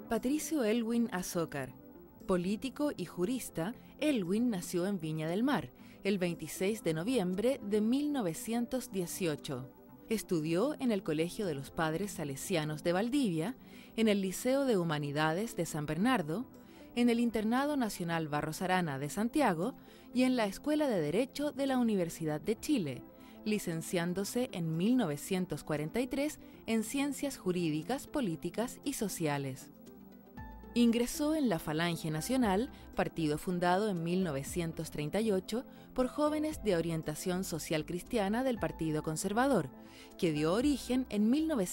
Patricio Elwin Azócar. Político y jurista, Elwin nació en Viña del Mar, el 26 de noviembre de 1918. Estudió en el Colegio de los Padres Salesianos de Valdivia, en el Liceo de Humanidades de San Bernardo, en el Internado Nacional Barros Arana de Santiago y en la Escuela de Derecho de la Universidad de Chile, licenciándose en 1943 en Ciencias Jurídicas, Políticas y Sociales. Ingresó en la Falange Nacional, partido fundado en 1938 por jóvenes de orientación social cristiana del Partido Conservador, que dio origen en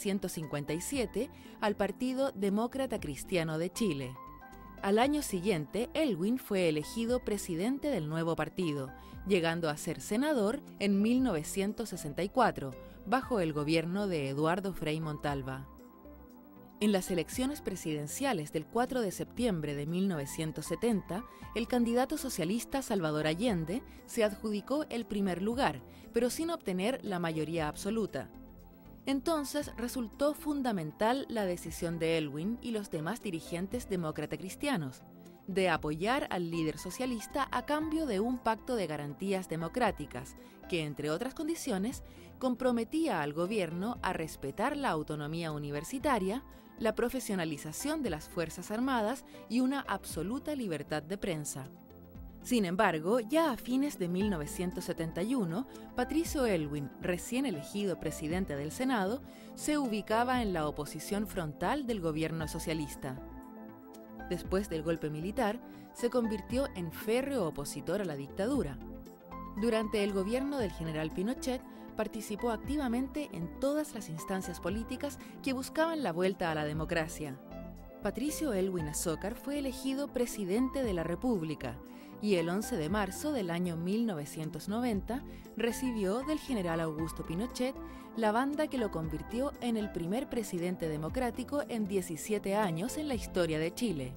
1957 al Partido Demócrata Cristiano de Chile. Al año siguiente, Elwin fue elegido presidente del nuevo partido, llegando a ser senador en 1964, bajo el gobierno de Eduardo Frei Montalva. En las elecciones presidenciales del 4 de septiembre de 1970, el candidato socialista Salvador Allende se adjudicó el primer lugar, pero sin obtener la mayoría absoluta. Entonces resultó fundamental la decisión de Elwin y los demás dirigentes demócrata cristianos de apoyar al líder socialista a cambio de un pacto de garantías democráticas que, entre otras condiciones, comprometía al gobierno a respetar la autonomía universitaria, la profesionalización de las Fuerzas Armadas y una absoluta libertad de prensa. Sin embargo, ya a fines de 1971, Patricio Elwin, recién elegido presidente del Senado, se ubicaba en la oposición frontal del gobierno socialista. Después del golpe militar, se convirtió en férreo opositor a la dictadura. Durante el gobierno del general Pinochet, participó activamente en todas las instancias políticas que buscaban la vuelta a la democracia. Patricio Elwin Azócar fue elegido presidente de la República y el 11 de marzo del año 1990 recibió del general Augusto Pinochet la banda que lo convirtió en el primer presidente democrático en 17 años en la historia de Chile.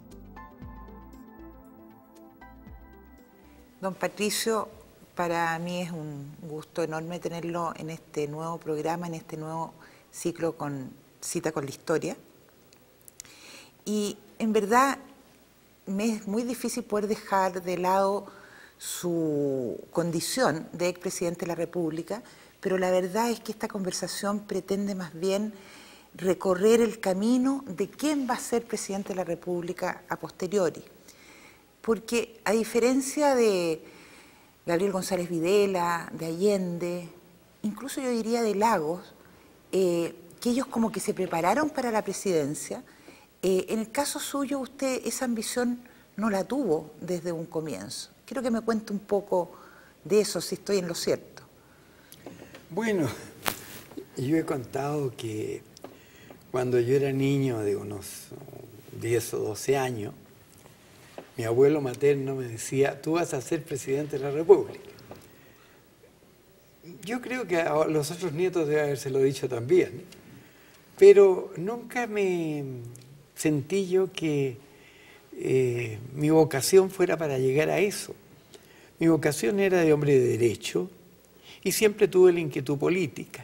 Don Patricio, para mí es un gusto enorme tenerlo en este nuevo programa, en este nuevo ciclo con Cita con la Historia. Y en verdad me es muy difícil poder dejar de lado su condición de expresidente de la República, pero la verdad es que esta conversación pretende más bien recorrer el camino de quién va a ser presidente de la República a posteriori. Porque a diferencia de Gabriel González Videla, de Allende, incluso yo diría de Lagos, que ellos como que se prepararon para la presidencia, en el caso suyo usted esa ambición no la tuvo desde un comienzo. Quiero que me cuente un poco de eso, si estoy en lo cierto. Bueno, yo he contado que cuando yo era niño de unos 10 o 12 años, mi abuelo materno me decía, tú vas a ser presidente de la República. Yo creo que a los otros nietos debe habérselo dicho también, pero nunca me sentí yo que mi vocación fuera para llegar a eso. Mi vocación era de hombre de derecho y siempre tuve la inquietud política.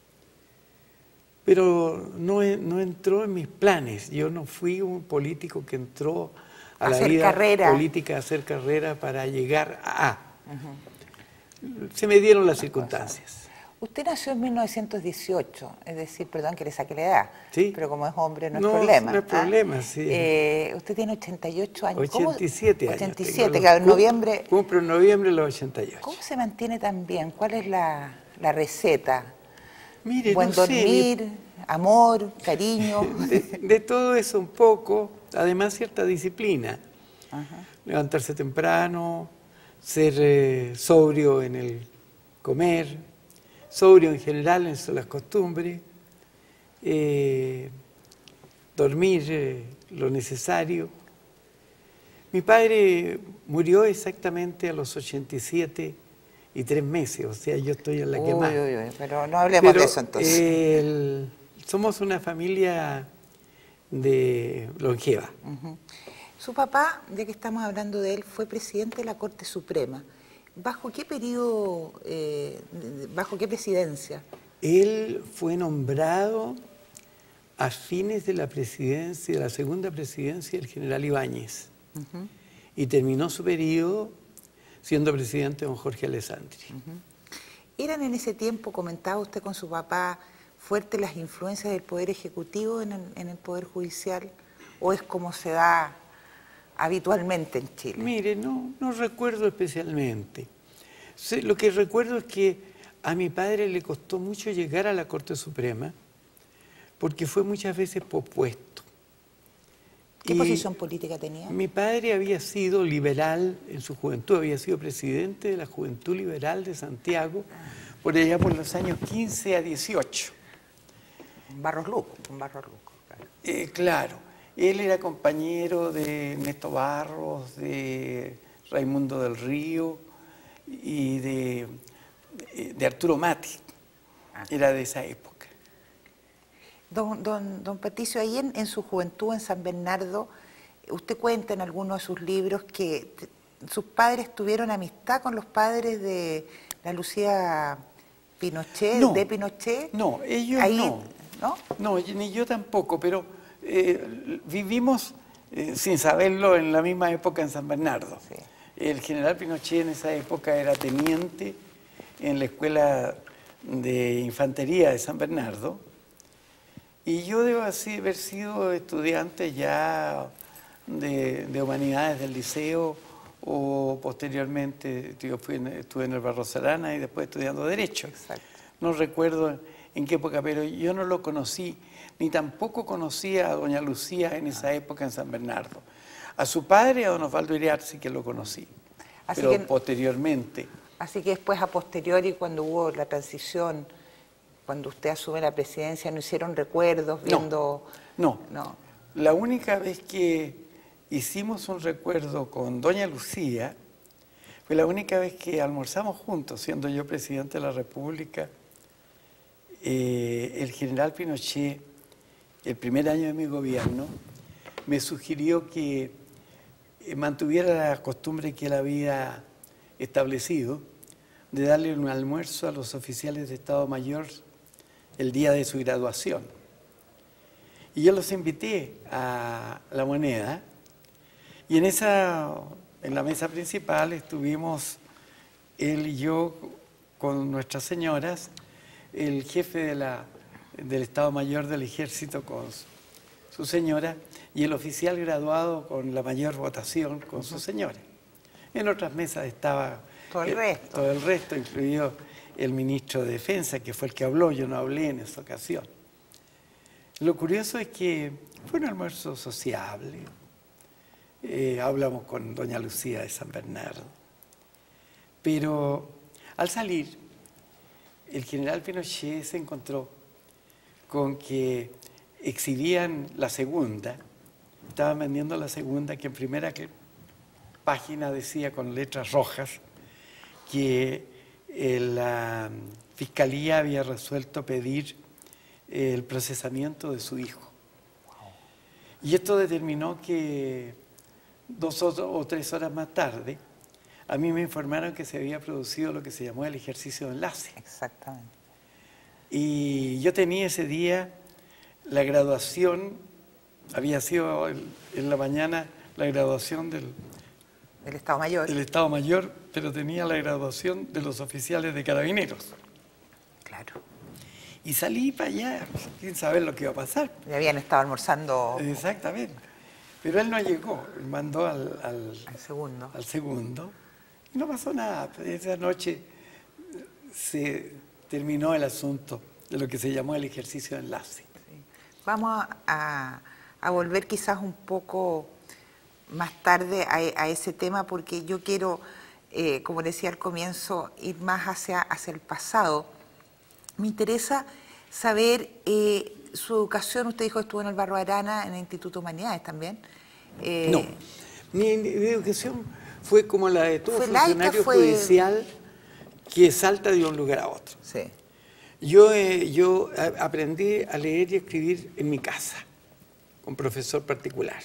Pero no entró en mis planes. Yo no fui un político que entró a la vida política a hacer carrera para llegar a... Se me dieron las circunstancias. Usted nació en 1918, es decir, perdón que le saque la edad, ¿sí? Pero como es hombre no es problema. No es problema, sí. Usted tiene 88 años. 87 años. 87, claro, en noviembre. Cumplo en noviembre los 88. ¿Cómo se mantiene tan bien? ¿Cuál es la receta? Mire, Buen dormir, amor, cariño. De todo eso un poco, además cierta disciplina. Levantarse temprano, ser sobrio en el comer, sobrio en general en las costumbres, dormir lo necesario. Mi padre murió exactamente a los 87 y 3 meses, o sea, yo estoy en la quemada. Pero no hablemos de eso entonces. Somos una familia de longeva. Su papá, ya que estamos hablando de él, fue presidente de la Corte Suprema. ¿Bajo qué periodo, bajo qué presidencia? Él fue nombrado a fines de la presidencia, de la segunda presidencia del general Ibáñez. Y terminó su periodo siendo presidente don Jorge Alessandri. ¿Eran en ese tiempo, comentaba usted con su papá, fuertes las influencias del Poder Ejecutivo en el Poder Judicial? ¿O es como se da habitualmente en Chile? Mire, no recuerdo especialmente. Lo que recuerdo es que a mi padre le costó mucho llegar a la Corte Suprema porque fue muchas veces pospuesto. ¿Qué posición política tenía? Mi padre había sido liberal en su juventud, había sido presidente de la Juventud Liberal de Santiago, por allá por los años 15 a 18. Barros Luco. Claro. Claro, él era compañero de Ernesto Barros, de Raimundo del Río y de Arturo Mati. Era de esa época. Don Patricio, ahí en su juventud en San Bernardo, usted cuenta en algunos de sus libros que sus padres tuvieron amistad con los padres de la Lucía Pinochet, de Pinochet. No, ellos ahí, no. No, ni yo tampoco, pero vivimos, sin saberlo, en la misma época en San Bernardo. Sí. El general Pinochet en esa época era teniente en la Escuela de Infantería de San Bernardo. Y yo debo haber sido estudiante ya de Humanidades del Liceo o posteriormente estuve en el Barros Arana y después estudiando Derecho. Exacto. No recuerdo en qué época, pero yo no lo conocí, ni tampoco conocía a doña Lucía en esa época en San Bernardo. A su padre, a don Osvaldo Iriart, sí que lo conocí, pero posteriormente. Así que después, a posteriori, cuando hubo la transición, cuando usted asume la presidencia, ¿no hicieron recuerdos viendo...? No. La única vez que hicimos un recuerdo con doña Lucía fue la única vez que almorzamos juntos, siendo yo presidente de la República. El general Pinochet, el primer año de mi gobierno, me sugirió que mantuviera la costumbre que él había establecido de darle un almuerzo a los oficiales de Estado Mayor el día de su graduación. Y yo los invité a La Moneda y en la mesa principal estuvimos él y yo con nuestras señoras, el jefe del Estado Mayor del Ejército con su señora y el oficial graduado con la mayor votación con su señora. En otras mesas estaba todo el resto, incluido el ministro de Defensa, que fue el que habló, yo no hablé en esa ocasión. Lo curioso es que fue un almuerzo sociable. Hablamos con doña Lucía de San Bernardo. Pero al salir, el general Pinochet se encontró con que exhibían la segunda, estaban vendiendo la segunda, que en primera página decía con letras rojas que la Fiscalía había resuelto pedir el procesamiento de su hijo. Y esto determinó que 2 o 3 horas más tarde, a mí me informaron que se había producido lo que se llamó el ejercicio de enlace. Exactamente. Y yo tenía ese día la graduación, había sido en la mañana la graduación del Estado Mayor. Del Estado Mayor, pero tenía la graduación de los oficiales de Carabineros. Claro. Y salí para allá, sin saber lo que iba a pasar. Y habían estado almorzando. Exactamente. Pero él no llegó, él mandó al segundo. Al segundo. Y no pasó nada. Esa noche se terminó el asunto de lo que se llamó el ejercicio de enlace. Sí. Vamos a volver quizás un poco más tarde a ese tema, porque yo quiero, como decía al comienzo, ir más hacia el pasado. Me interesa saber su educación. Usted dijo que estuvo en el Barros Arana, en el Instituto de Humanidades también. No, mi educación fue como la de todo funcionario laica, judicial que salta de un lugar a otro. Sí. Yo aprendí a leer y escribir en mi casa, con profesor particular.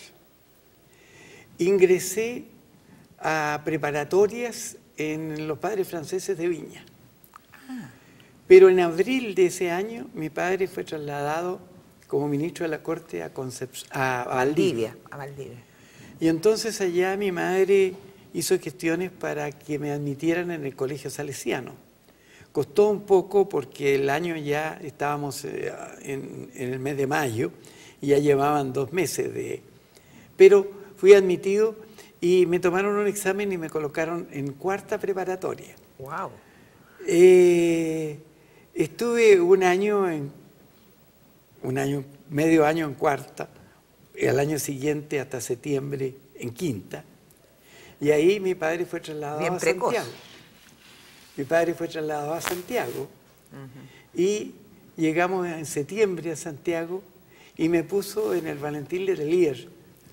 Ingresé a preparatorias en los Padres Franceses de Viña. Pero en abril de ese año mi padre fue trasladado como ministro de la Corte a Valdivia. A Valdivia. Y entonces allá mi madre hizo gestiones para que me admitieran en el colegio salesiano. Costó un poco porque el año ya estábamos en el mes de mayo y ya llevaban 2 meses de... Pero fui admitido y me tomaron un examen y me colocaron en 4ª preparatoria. ¡Wow! Estuve medio año en 4ª, y al año siguiente hasta septiembre en 5ª, y ahí mi padre fue trasladado a Santiago. Mi padre fue trasladado a Santiago y llegamos en septiembre a Santiago y me puso en el Valentín Letelier,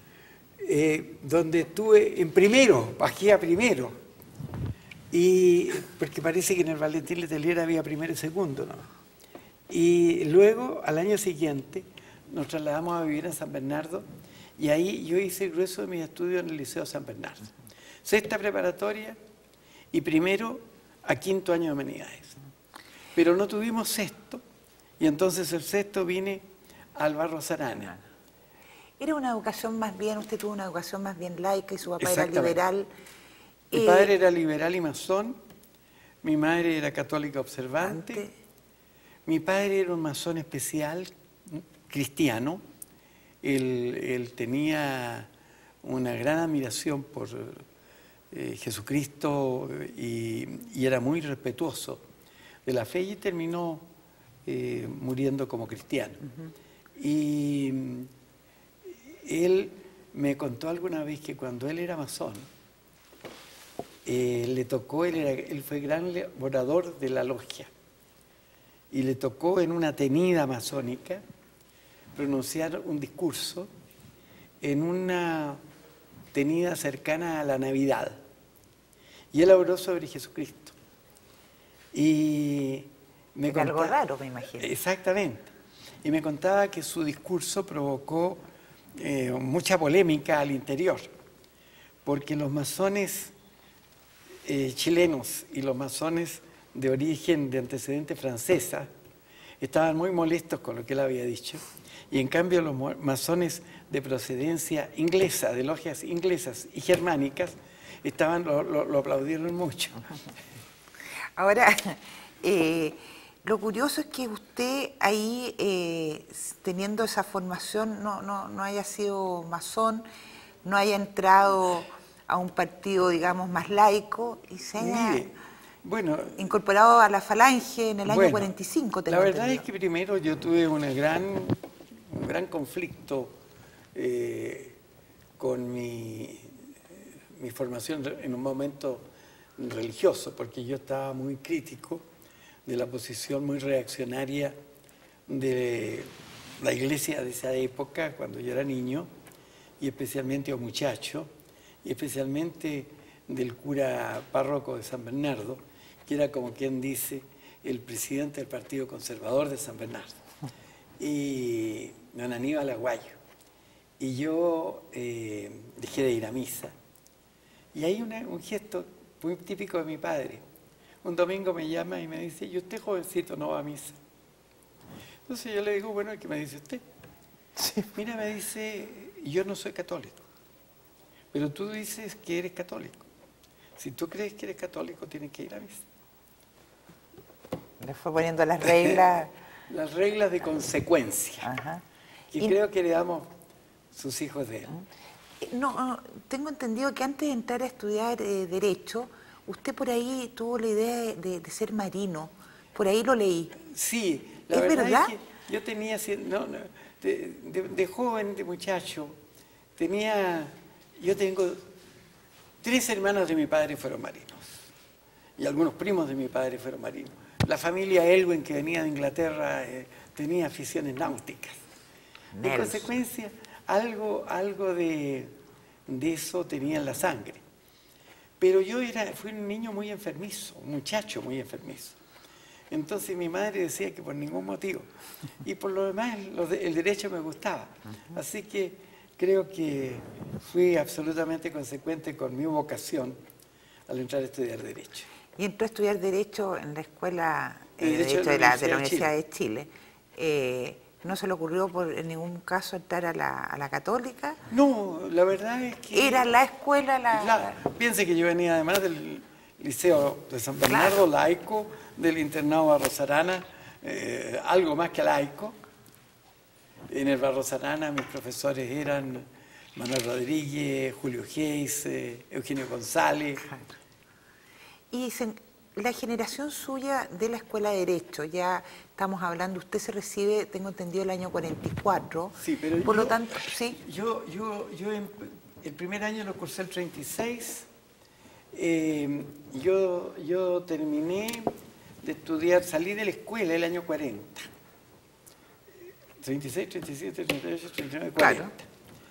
donde estuve en primero, bajé a primero, y porque parece que en el Valentín Letelier había primero y segundo, ¿no? Y luego, al año siguiente, nos trasladamos a vivir en San Bernardo y ahí yo hice el grueso de mis estudios en el Liceo San Bernardo. 6ª preparatoria y primero a 5º año de humanidades. Pero no tuvimos 6º y entonces el 6º vine al Barros Arana. Era una educación más bien, usted tuvo una educación más bien laica y su papá era liberal. Mi padre era liberal y masón, mi madre era católica observante, mi padre era un masón especial, cristiano, él tenía una gran admiración por Jesucristo y era muy respetuoso de la fe y terminó muriendo como cristiano. Y él me contó alguna vez que cuando él era masón, le tocó, él fue gran orador de la logia, y le tocó en una tenida masónica pronunciar un discurso en una tenida cercana a la Navidad. Y él habló sobre Jesucristo. Y me contaba, algo raro, me imagino. Exactamente. Y me contaba que su discurso provocó mucha polémica al interior, porque los masones chilenos y los masones de origen, de antecedente francesa, estaban muy molestos con lo que él había dicho, y en cambio los masones de procedencia inglesa, de logias inglesas y germánicas, lo aplaudieron mucho. Ahora, lo curioso es que usted ahí, teniendo esa formación, no haya sido masón, no haya entrado a un partido, digamos, más laico y se haya incorporado a la Falange en el año 45. La verdad es que primero yo tuve un gran conflicto con mi formación en un momento religioso, porque yo estaba muy crítico de la posición muy reaccionaria de la iglesia de esa época, cuando yo era niño, y especialmente o muchacho, y especialmente del cura párroco de San Bernardo, que era, como quien dice, el presidente del Partido Conservador de San Bernardo, y don Aníbal Aguayo. Y yo dejé de ir a misa. Y hay un gesto muy típico de mi padre. Un domingo me llama y me dice, ¿y usted, jovencito, no va a misa? Entonces yo le digo, bueno, ¿qué me dice usted? Sí. Mira, me dice, yo no soy católico, pero tú dices que eres católico. Si tú crees que eres católico, tienes que ir a misa. Le fue poniendo las reglas. Las reglas de consecuencia. Ajá. Y creo que heredamos sus hijos de él. No, tengo entendido que antes de entrar a estudiar Derecho, usted por ahí tuvo la idea de ser marino. Por ahí lo leí. Sí, la verdad es que yo tenía, de joven, de muchacho, yo tengo 3 hermanos de mi padre fueron marinos. Y algunos primos de mi padre fueron marinos. La familia Elwin, que venía de Inglaterra, tenía aficiones náuticas. En consecuencia, algo de eso tenía en la sangre. Pero yo fui un niño muy enfermizo, un muchacho muy enfermizo. Entonces mi madre decía que por ningún motivo. Y por lo demás, el derecho me gustaba. Así que creo que fui absolutamente consecuente con mi vocación al entrar a estudiar Derecho. Y entró a estudiar Derecho en la Escuela de Derecho de la Universidad de Chile. ¿No se le ocurrió en ningún caso entrar a la Católica? No, la verdad es que... ¿Era la escuela Claro, piense que yo venía además del Liceo de San Bernardo, Claro. laico, del internado Barros Arana, algo más que laico. En el Barros Arana mis profesores eran Manuel Rodríguez, Julio Geis, Eugenio González. Y la generación suya de la Escuela de Derecho, ya estamos hablando, usted se recibe, tengo entendido, el año 44. Sí, pero por lo tanto, sí. Yo el primer año lo cursé el 36. Yo terminé de estudiar, salí de la escuela el año 40. 36, 37, 38, 39, 40. Claro.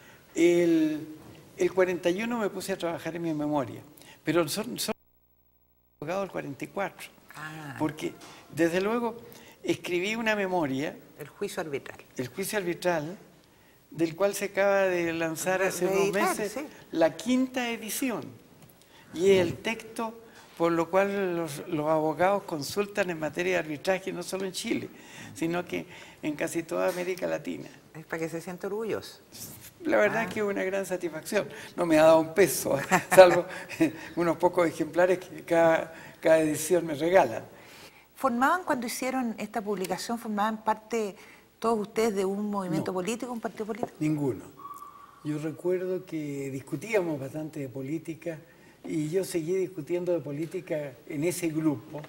El 41 me puse a trabajar en mi memoria, pero son abogado del 44, porque desde luego escribí una memoria, El juicio arbitral. el juicio arbitral, del cual se acaba de lanzar hace unos meses la 5ª edición, y es el texto por lo cual los abogados consultan en materia de arbitraje, no solo en Chile, sino que en casi toda América Latina. Es para que se sienta orgulloso. La verdad es que es una gran satisfacción. No me ha dado un peso, salvo unos pocos ejemplares que cada edición me regala. ¿Formaban, cuando hicieron esta publicación, formaban parte todos ustedes de un movimiento político, un partido político? Ninguno. Yo recuerdo que discutíamos bastante de política y yo seguí discutiendo de política en ese grupo,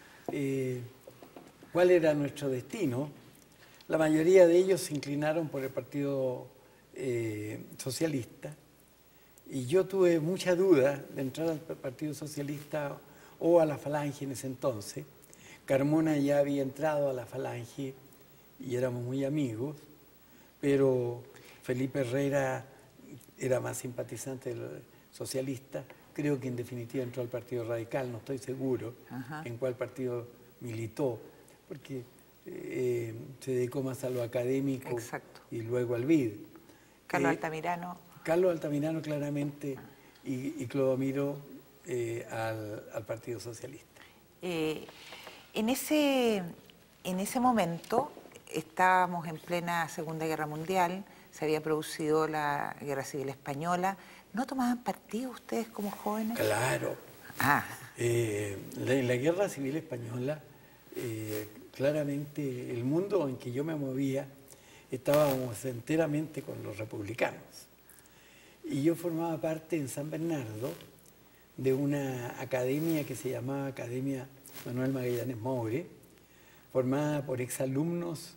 cuál era nuestro destino. La mayoría de ellos se inclinaron por el Partido Socialista y yo tuve mucha duda de entrar al Partido Socialista o a la Falange en ese entonces. Carmona ya había entrado a la Falange y éramos muy amigos, pero Felipe Herrera era más simpatizante del socialista. Creo que en definitiva entró al Partido Radical, no estoy seguro en cuál partido militó, porque se dedicó más a lo académico. Exacto. Y luego al BID. Carlos Altamirano. Carlos Altamirano claramente y Clodomiro al Partido Socialista. En ese momento estábamos en plena Segunda Guerra Mundial, se había producido la Guerra Civil Española. ¿No tomaban partido ustedes como jóvenes? Claro. La Guerra Civil Española, claramente el mundo en que yo me movía, estábamos enteramente con los republicanos. Y yo formaba parte en San Bernardo de una academia que se llamaba Academia Manuel Magallanes Moure, formada por alumnos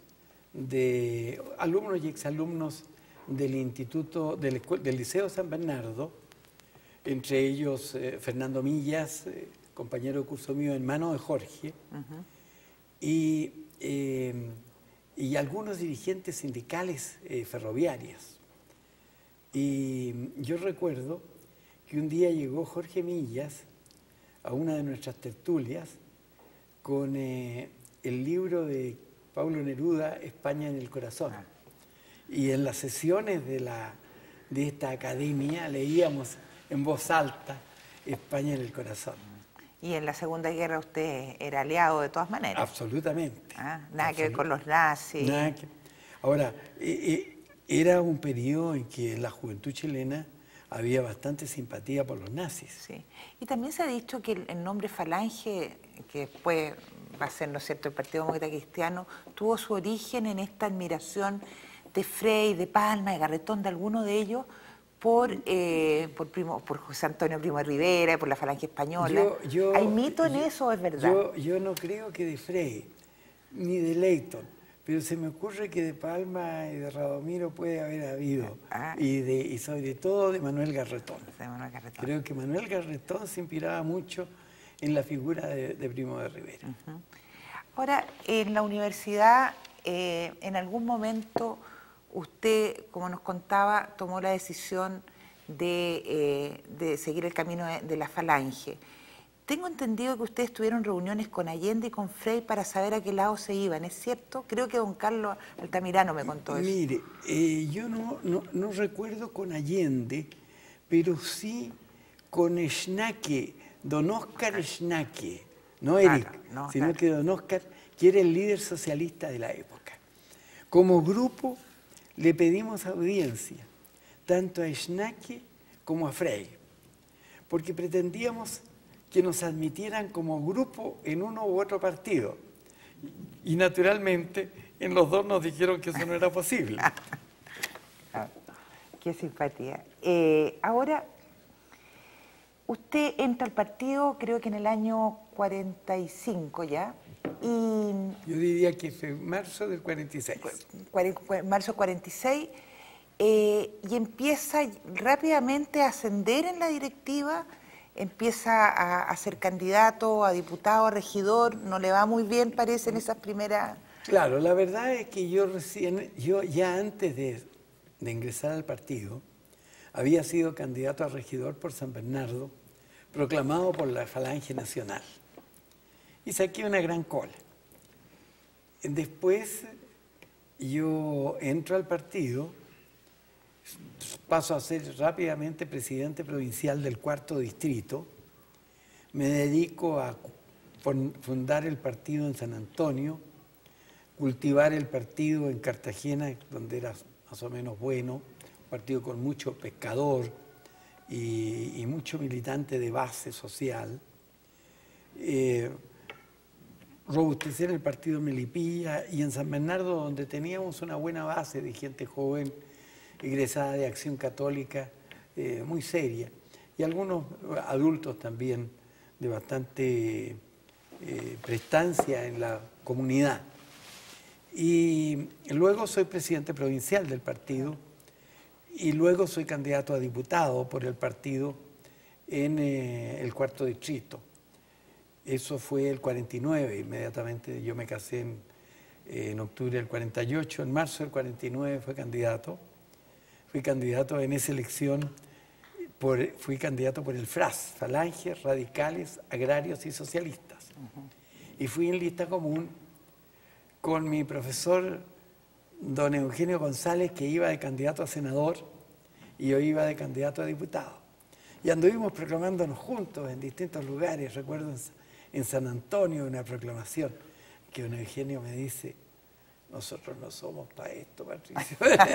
y exalumnos del Instituto, del Liceo San Bernardo, entre ellos Fernando Millas, compañero de curso mío, hermano de Jorge, y algunos dirigentes sindicales ferroviarios. Y yo recuerdo que un día llegó Jorge Millas a una de nuestras tertulias con el libro de Pablo Neruda, España en el corazón. Y en las sesiones de esta academia leíamos en voz alta España en el corazón. Y en la Segunda Guerra usted era aliado de todas maneras. Absolutamente. Nada que ver con los nazis. Ahora, era un periodo en que en la juventud chilena había bastante simpatía por los nazis. Sí. Y también se ha dicho que el nombre Falange, que después va a ser, ¿no es cierto?, el Partido Demócrata Cristiano, tuvo su origen en esta admiración de Frei, de Palma, de Garretón, de alguno de ellos, por José Antonio Primo de Rivera, por la Falange Española. ¿Hay mito en eso o es verdad? Yo no creo que de Frei, ni de Leighton, pero se me ocurre que de Palma y de Radomiro puede haber habido, y sobre todo de Manuel Garretón. Creo que Manuel Garretón se inspiraba mucho en la figura de Primo de Rivera. Ahora, en la universidad, en algún momento usted, como nos contaba, tomó la decisión de seguir el camino de la Falange. Tengo entendido que ustedes tuvieron reuniones con Allende y con Frei para saber a qué lado se iban, ¿es cierto? Creo que don Carlos Altamirano me contó eso. Mire, yo no recuerdo con Allende, pero sí con Schnake, don Oscar Schnake, no Eric, sino que don Oscar, que era el líder socialista de la época. Como grupo le pedimos audiencia, tanto a Schnake como a Frey, porque pretendíamos que nos admitieran como grupo en uno u otro partido. Y naturalmente en los dos nos dijeron que eso no era posible. Qué simpatía. Ahora, usted entra al partido creo que en el año 45 ya. Y yo diría que fue marzo del 46. Marzo 46, y empieza rápidamente a ascender en la directiva, empieza a ser candidato a diputado, a regidor, no le va muy bien, parece, en esas primeras... Claro, la verdad es que yo ya antes de ingresar al partido, había sido candidato a regidor por San Bernardo, proclamado por la Falange Nacional. Y saqué una gran cola. Después yo entro al partido, paso a ser rápidamente presidente provincial del 4º distrito, me dedico a fundar el partido en San Antonio, cultivar el partido en Cartagena, donde era más o menos bueno, un partido con mucho pescador y mucho militante de base social. Robustecer el partido en Melipilla y en San Bernardo, donde teníamos una buena base de gente joven, egresada de Acción Católica, muy seria, y algunos adultos también de bastante prestancia en la comunidad. Y luego soy presidente provincial del partido y luego soy candidato a diputado por el partido en el 4º distrito. Eso fue el 49, inmediatamente yo me casé en octubre del 48, en marzo del 49 fui candidato en esa elección, fui candidato por el FRAS, Falange, Radicales, Agrarios y Socialistas. Y fui en lista común con mi profesor don Eugenio González, que iba de candidato a senador y yo iba de candidato a diputado. Y anduvimos proclamándonos juntos en distintos lugares. Recuerdo en San Antonio una proclamación que don Eugenio me dice: nosotros no somos para esto, Patricio.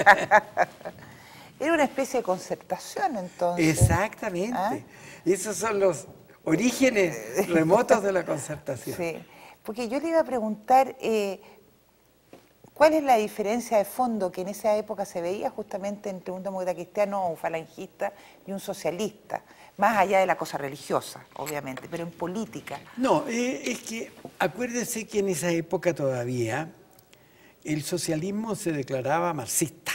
Era una especie de concertación, entonces. Exactamente. ¿Ah? Esos son los orígenes remotos de la concertación. Sí, porque yo le iba a preguntar cuál es la diferencia de fondo que en esa época se veía justamente entre un demócrata cristiano, un falangista y un socialista, más allá de la cosa religiosa, obviamente, pero en política. No, es que acuérdese que en esa época todavía el socialismo se declaraba marxista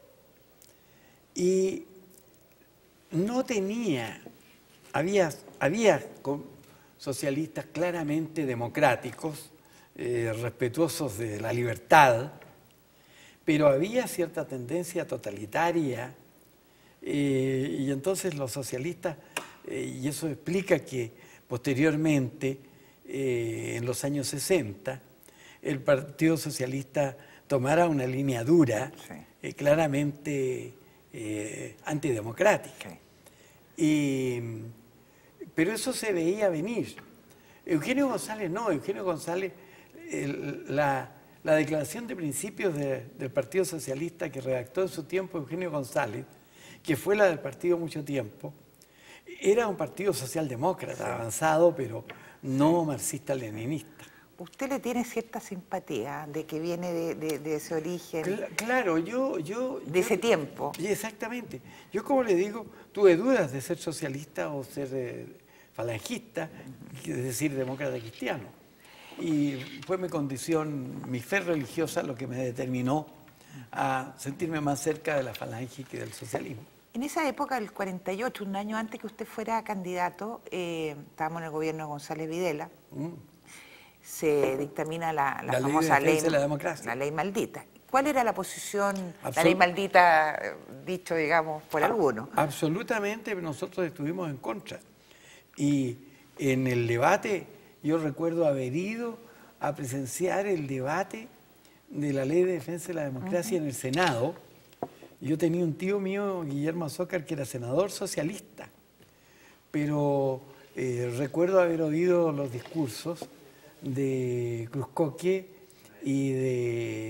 y no tenía, había socialistas claramente democráticos, respetuosos de la libertad, pero había cierta tendencia totalitaria y entonces los socialistas, y eso explica que posteriormente, en los años 60, el Partido Socialista tomara una línea dura, sí, claramente antidemocrática. Sí. Pero eso se veía venir. Eugenio González no, Eugenio González, la declaración de principios del Partido Socialista que redactó en su tiempo Eugenio González, que fue la del partido mucho tiempo, era un partido socialdemócrata, sí, avanzado, pero no marxista-leninista. ¿Usted le tiene cierta simpatía de que viene de ese origen? Claro, de ese tiempo. Exactamente. Yo, como le digo, tuve dudas de ser socialista o ser falangista, es decir, demócrata cristiano. Y fue mi condición, mi fe religiosa, lo que me determinó a sentirme más cerca de la falange que del socialismo. En esa época, el 48, un año antes que usted fuera candidato, estábamos en el gobierno de González Videla, se dictamina la famosa ley de la democracia, la ley maldita. ¿Cuál era la posición, la ley maldita, dicho, digamos, por algunos? Absolutamente, nosotros estuvimos en contra. Y en el debate, yo recuerdo haber ido a presenciar el debate de la ley de defensa de la democracia en el Senado. Yo tenía un tío mío, Guillermo Azócar, que era senador socialista, pero recuerdo haber oído los discursos de Cruzcoque y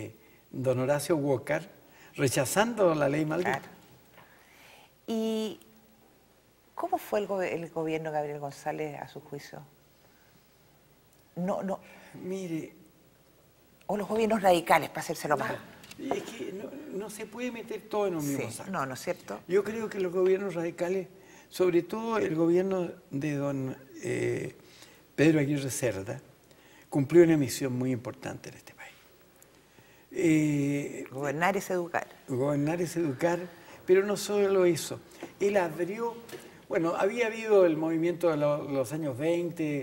don Horacio Walker, rechazando la ley Malvinas. Claro. ¿Y cómo fue el gobierno de Gabriel González a su juicio? No, Mire, o los gobiernos radicales, para hacérselo más. es que no se puede meter todo en un mismo saco. No es cierto. Yo creo que los gobiernos radicales, sobre todo el gobierno de don Pedro Aguirre Cerda, cumplió una misión muy importante en este país. Gobernar es educar. Gobernar es educar, pero no solo eso. Él abrió, bueno, había habido el movimiento de los años 20,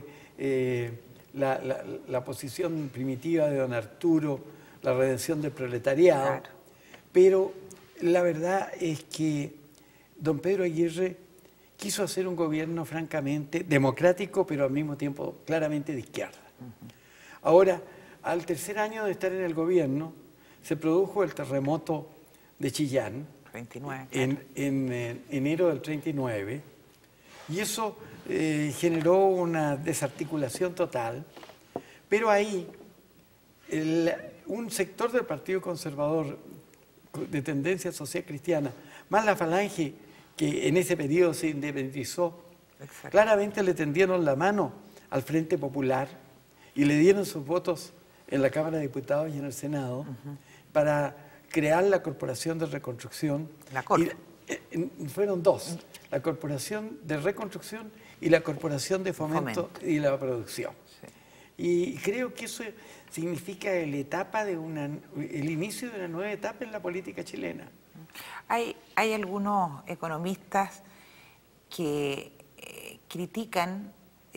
la posición primitiva de don Arturo, la redención del proletariado, Claro. pero la verdad es que don Pedro Aguirre quiso hacer un gobierno francamente democrático, pero al mismo tiempo claramente de izquierda. Ahora, al tercer año de estar en el gobierno, se produjo el terremoto de Chillán, 29. en enero del 39, y eso generó una desarticulación total, pero ahí un sector del Partido Conservador de tendencia social cristiana, más la Falange, que en ese periodo se independizó, Exacto. claramente le tendieron la mano al Frente Popular y le dieron sus votos en la Cámara de Diputados y en el Senado para crear la Corporación de Reconstrucción. La Corte. Fueron dos, la Corporación de Reconstrucción y la Corporación de Fomento y la Producción. Sí. Y creo que eso significa el inicio de una nueva etapa en la política chilena. Hay algunos economistas que critican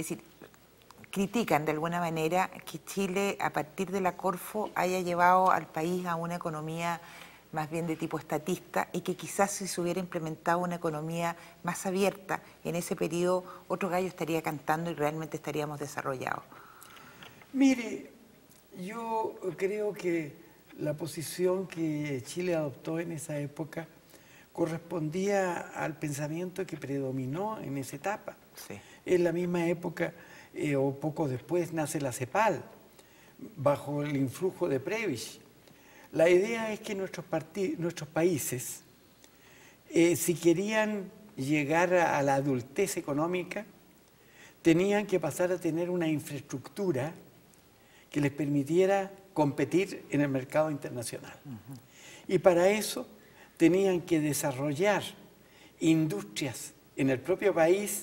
de alguna manera que Chile, a partir de la Corfo, haya llevado al país a una economía más bien de tipo estatista y que quizás si se hubiera implementado una economía más abierta en ese periodo, otro gallo estaría cantando y realmente estaríamos desarrollados. Mire, yo creo que la posición que Chile adoptó en esa época correspondía al pensamiento que predominó en esa etapa. Sí. En la misma época, o poco después, nace la CEPAL, bajo el influjo de Prebisch. La idea es que nuestros países, si querían llegar a la adultez económica, tenían que pasar a tener una infraestructura que les permitiera competir en el mercado internacional. Y para eso tenían que desarrollar industrias en el propio país,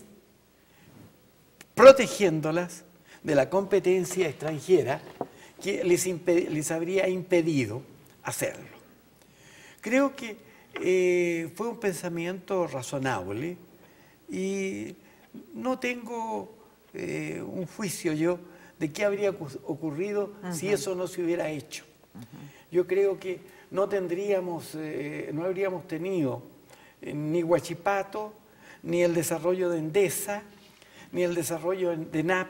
protegiéndolas de la competencia extranjera que les habría impedido hacerlo. Creo que fue un pensamiento razonable y no tengo un juicio yo de qué habría ocurrido si eso no se hubiera hecho. Yo creo que no habríamos tenido ni Huachipato, ni el desarrollo de Endesa, ni el desarrollo de NAP,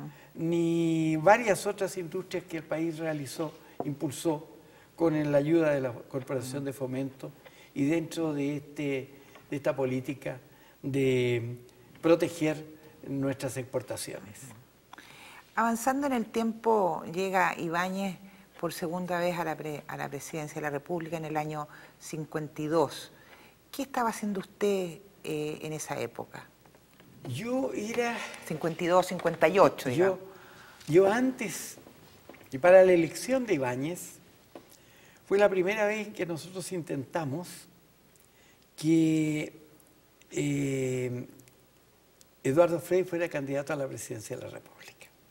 ni varias otras industrias que el país impulsó con la ayuda de la Corporación de Fomento y dentro de esta política de proteger nuestras exportaciones. Avanzando en el tiempo, llega Ibáñez por segunda vez a la presidencia de la República en el año 52. ¿Qué estaba haciendo usted en esa época? Yo era... 52, 58, digamos. Yo antes, y para la elección de Ibáñez, fue la primera vez que nosotros intentamos que Eduardo Frei fuera candidato a la presidencia de la República.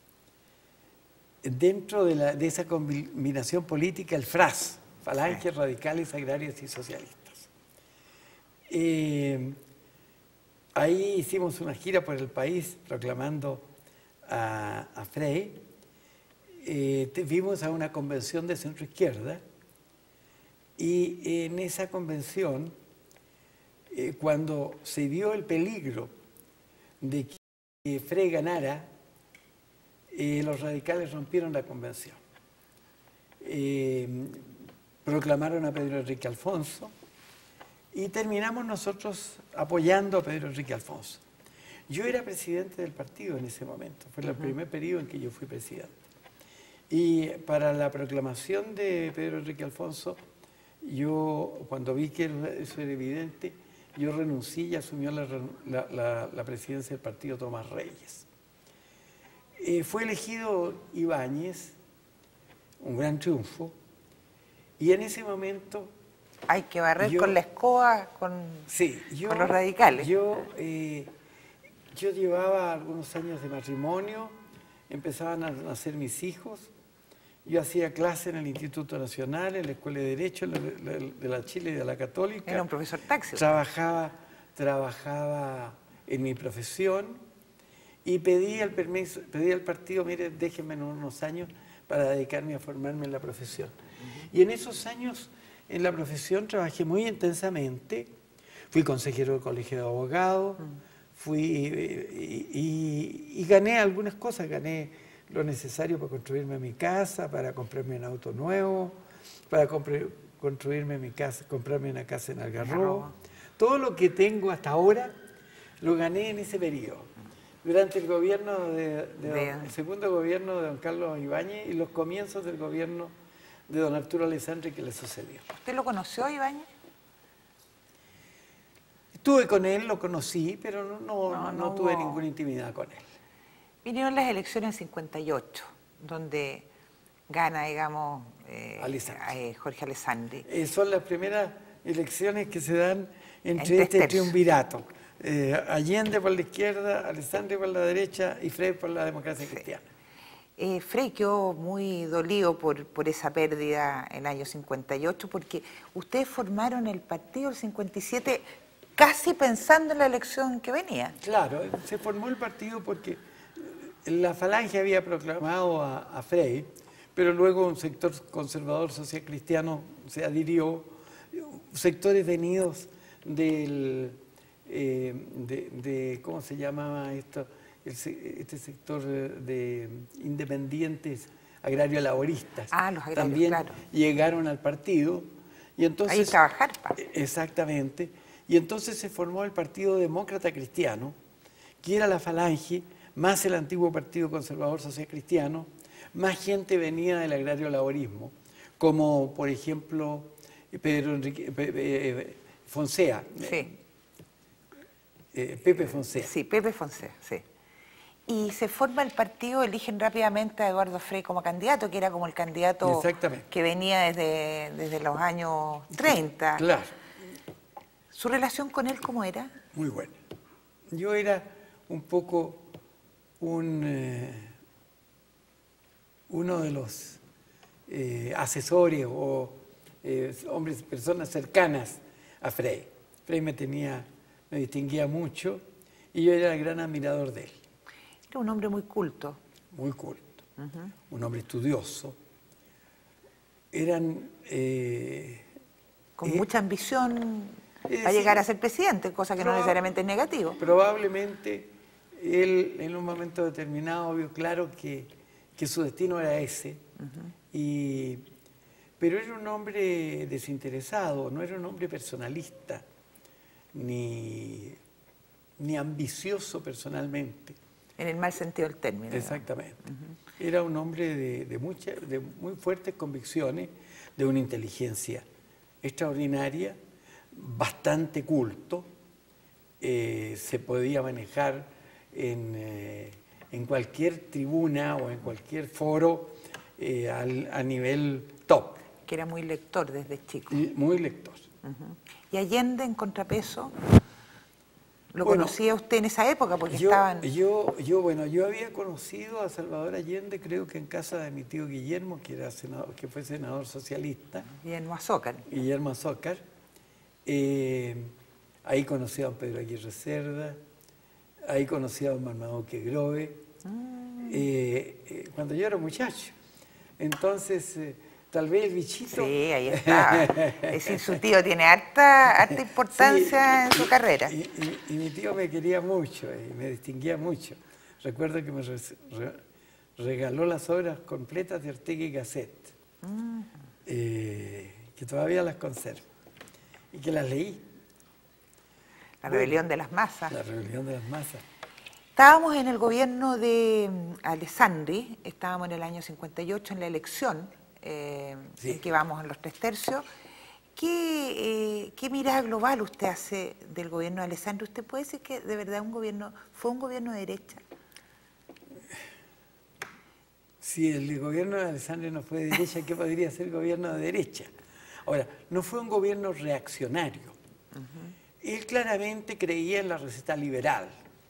Dentro de esa combinación política, el FRAS, Falanges, Radicales, Agrarios y Socialistas. Ahí hicimos una gira por el país proclamando a Frei. Fuimos a una convención de centro-izquierda y en esa convención, cuando se vio el peligro de que Frei ganara, los radicales rompieron la convención. Proclamaron a Pedro Enrique Alfonso y terminamos nosotros apoyando a Pedro Enrique Alfonso. Yo era presidente del partido en ese momento, fue el primer periodo en que yo fui presidente. Y para la proclamación de Pedro Enrique Alfonso, yo, cuando vi que eso era evidente, yo renuncié y asumió la presidencia del partido Tomás Reyes. Fue elegido Ibáñez, un gran triunfo, y en ese momento... Hay que barrer con la escoba con los radicales. Yo llevaba algunos años de matrimonio, empezaban a nacer mis hijos, yo hacía clase en el Instituto Nacional, en la Escuela de Derecho de la Chile y de la Católica. Era un profesor taxi. Trabajaba en mi profesión y pedí al partido, mire, déjenme unos años para dedicarme a formarme en la profesión. Y en esos años en la profesión trabajé muy intensamente, fui consejero del Colegio de Abogados, y gané algunas cosas, gané lo necesario para construirme mi casa, para comprarme un auto nuevo, para construirme mi casa, comprarme una casa en Algarrobo. Todo lo que tengo hasta ahora lo gané en ese periodo, durante el gobierno el segundo gobierno de don Carlos Ibáñez y los comienzos del gobierno de don Arturo Alessandri, que le sucedió. ¿Usted lo conoció, Ibáñez? Estuve con él, lo conocí, pero no tuve ninguna intimidad con él. Vinieron las elecciones en 58, donde gana, digamos, Jorge Alessandri. Son las primeras elecciones que se dan entre este triunvirato. Allende por la izquierda, Alessandri por la derecha y Frey por la democracia cristiana. Frey quedó muy dolido por esa pérdida en el año 58, porque ustedes formaron el partido del 57 casi pensando en la elección que venía. Claro, se formó el partido porque la Falange había proclamado a Frey, pero luego un sector conservador social cristiano se adhirió, sectores venidos ¿cómo se llamaba esto? Este sector de independientes agrarios laboristas. Los agrarios, también claro. Llegaron al partido. Y entonces, ahí trabajar. Exactamente. Y entonces se formó el Partido Demócrata Cristiano, que era la Falange, más el antiguo Partido Conservador Social Cristiano, más gente venía del agrario laborismo, como por ejemplo Pedro Enrique Fonsea. Sí. Pepe Fonsea. Sí, Pepe Fonsea, sí. Y se forma el partido, eligen rápidamente a Eduardo Frey como candidato, que era como el candidato que venía desde los años 30. Claro. ¿Su relación con él cómo era? Muy buena. Yo era un poco uno de los asesores o personas cercanas a Frey. Frey me distinguía mucho y yo era el gran admirador de él. Era un hombre muy culto. Muy culto, un hombre estudioso. Eran... con mucha ambición a llegar a ser presidente, cosa que no necesariamente es negativo. Probablemente él en un momento determinado vio claro que su destino era ese, pero era un hombre desinteresado, no era un hombre personalista, ni ambicioso personalmente. En el mal sentido del término. Exactamente. Era un hombre de muy fuertes convicciones, de una inteligencia extraordinaria, bastante culto, se podía manejar en cualquier tribuna o en cualquier foro a nivel top. Que era muy lector desde chico. Muy lector. ¿Y Allende, en contrapeso? ¿Lo conocía usted en esa época? Porque estaban... Yo había conocido a Salvador Allende, creo que en casa de mi tío Guillermo, que fue senador socialista. Guillermo Azócar. Guillermo Azócar. Ahí conocí a don Pedro Aguirre Cerda, ahí conocí a don Marmaduke Grove, cuando yo era muchacho. Entonces, tal vez el bichito... Sí, ahí está. Es decir, su tío tiene harta importancia en su carrera. Y mi tío me quería mucho y me distinguía mucho. Recuerdo que me regaló las obras completas de Ortega y Gasset, que todavía las conservo y que las leí. La rebelión de las masas. La rebelión de las masas. Estábamos en el gobierno de Alessandri, estábamos en el año 58 en la elección, Sí. en que vamos en los 3/3. ¿Qué mirada global usted hace del gobierno de Alessandri? ¿Usted puede decir que de verdad fue un gobierno de derecha? Si el gobierno de Alessandri no fue de derecha, ¿qué podría ser gobierno de derecha? Ahora, no fue un gobierno reaccionario. Él claramente creía en la receta liberal.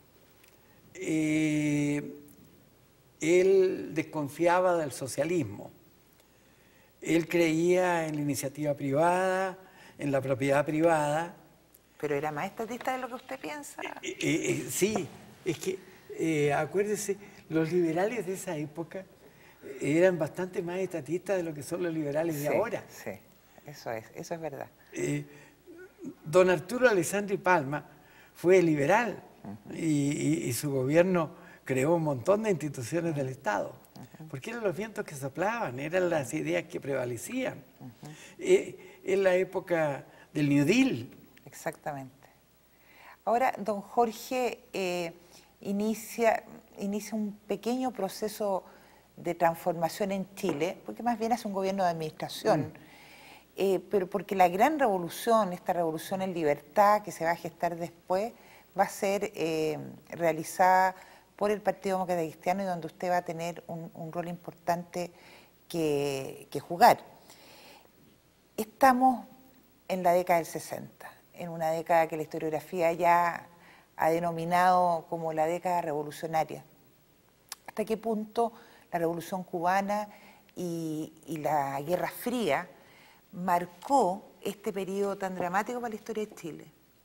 Él desconfiaba del socialismo. Él creía en la iniciativa privada, en la propiedad privada. ¿Pero era más estatista de lo que usted piensa? Sí, es que acuérdese, los liberales de esa época eran bastante más estatistas de lo que son los liberales de ahora. Sí, eso es verdad. Don Arturo Alessandri Palma fue liberal y su gobierno creó un montón de instituciones del Estado, porque eran los vientos que soplaban, eran las ideas que prevalecían. En la época del New Deal. Exactamente. Ahora, don Jorge inicia un pequeño proceso de transformación en Chile, porque más bien es un gobierno de administración, pero porque la gran revolución, esta revolución en libertad que se va a gestar después, va a ser realizada por el Partido Demócrata Cristiano y donde usted va a tener un rol importante que jugar. Estamos en la década del 60, en una década que la historiografía ya ha denominado como la década revolucionaria. ¿Hasta qué punto la Revolución Cubana y la Guerra Fría marcó este periodo tan dramático para la historia de Chile?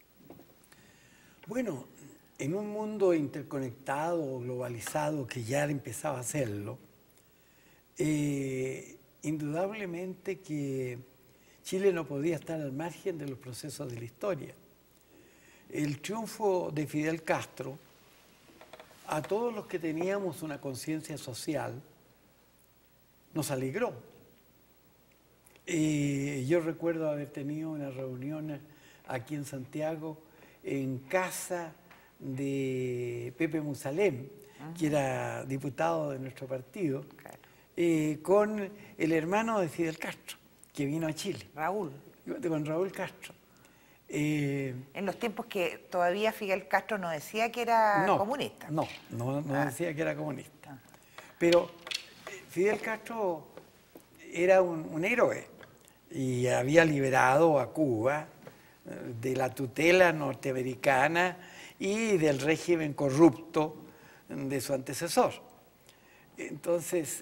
Bueno, en un mundo interconectado, globalizado, que ya empezaba a hacerlo, indudablemente que Chile no podía estar al margen de los procesos de la historia. El triunfo de Fidel Castro, a todos los que teníamos una conciencia social, nos alegró. Yo recuerdo haber tenido una reunión aquí en Santiago, en casa de Pepe Musalem, que era diputado de nuestro partido, con el hermano de Fidel Castro, que vino a Chile. Raúl. Con Raúl Castro. En los tiempos que todavía Fidel Castro no decía que era comunista. No decía que era comunista. Pero Fidel Castro era un héroe y había liberado a Cuba de la tutela norteamericana y del régimen corrupto de su antecesor. Entonces,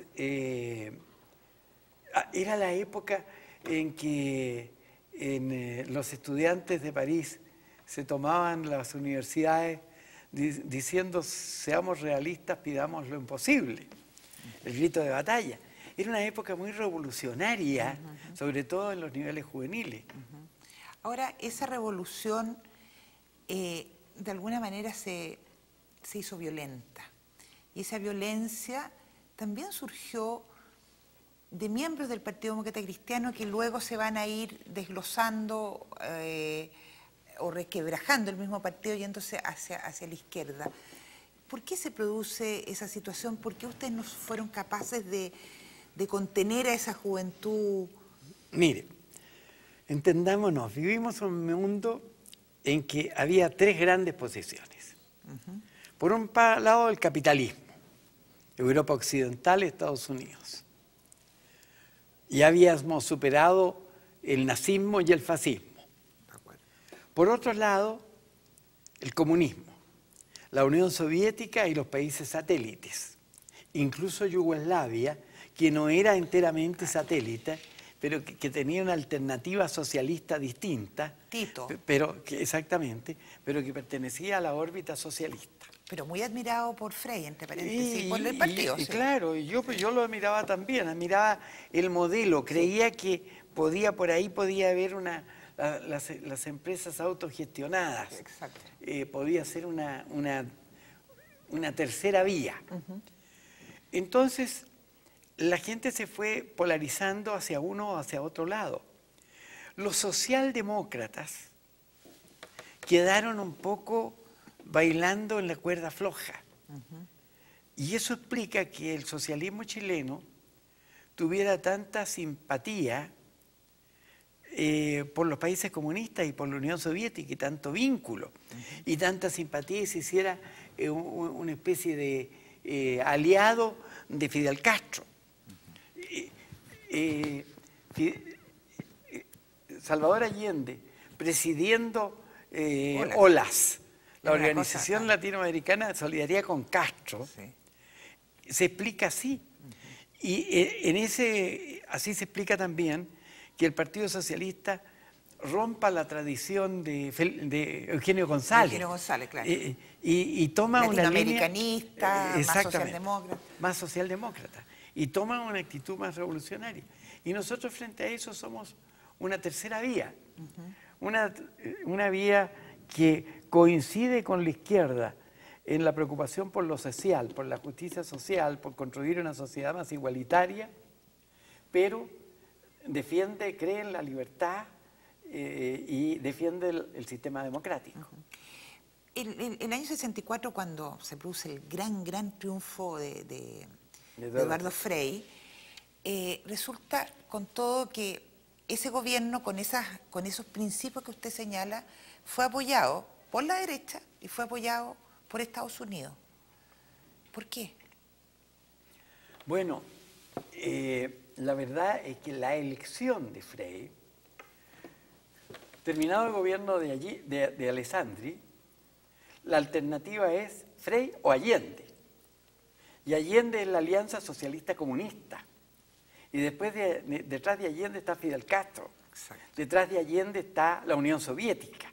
era la época en que los estudiantes de París se tomaban las universidades diciendo: seamos realistas, pidamos lo imposible, el grito de batalla. Era una época muy revolucionaria, sobre todo en los niveles juveniles. Ahora, esa revolución de alguna manera se hizo violenta, y esa violencia también surgió de miembros del Partido Demócrata Cristiano que luego se van a ir desglosando o requebrajando el mismo partido, yéndose hacia la izquierda. ¿Por qué se produce esa situación? ¿Por qué ustedes no fueron capaces de contener a esa juventud? Mire, entendámonos, vivimos en un mundo en que había tres grandes posiciones. Por un lado, el capitalismo, Europa Occidental y Estados Unidos. Ya habíamos superado el nazismo y el fascismo. Por otro lado, el comunismo, la Unión Soviética y los países satélites, incluso Yugoslavia, que no era enteramente satélite, pero que tenía una alternativa socialista distinta. Tito. Exactamente, pero que pertenecía a la órbita socialista. Pero muy admirado por Frey, entre paréntesis, por el partido. Sí. Claro, yo lo admiraba también, admiraba el modelo, creía que por ahí podía haber las empresas autogestionadas. Exacto. Podía ser una tercera vía. Entonces, la gente se fue polarizando hacia uno o hacia otro lado. Los socialdemócratas quedaron un poco bailando en la cuerda floja. Y eso explica que el socialismo chileno tuviera tanta simpatía por los países comunistas y por la Unión Soviética y tanto vínculo y tanta simpatía y se hiciera una especie de aliado de Fidel Castro. Salvador Allende presidiendo OLAS, la Organización Latinoamericana de Solidaridad con Castro, se explica así. Y así se explica también que el Partido Socialista rompa la tradición de Eugenio González. Eugenio González, claro. Y toma una línea... Latinoamericanista, más socialdemócrata. Más socialdemócrata. Y toma una actitud más revolucionaria. Y nosotros frente a eso somos una tercera vía. Una vía que coincide con la izquierda en la preocupación por lo social, por la justicia social, por construir una sociedad más igualitaria, pero cree en la libertad y defiende el sistema democrático. El año 64, cuando se produce el gran triunfo de Eduardo Frei, resulta con todo que ese gobierno, con esos principios que usted señala, fue apoyado por la derecha y fue apoyado por Estados Unidos. ¿Por qué? Bueno, la verdad es que la elección de Frei, terminado el gobierno de Alessandri, la alternativa es Frei o Allende. Y Allende es la Alianza Socialista Comunista. Y después detrás de Allende está Fidel Castro. Exacto. Detrás de Allende está la Unión Soviética.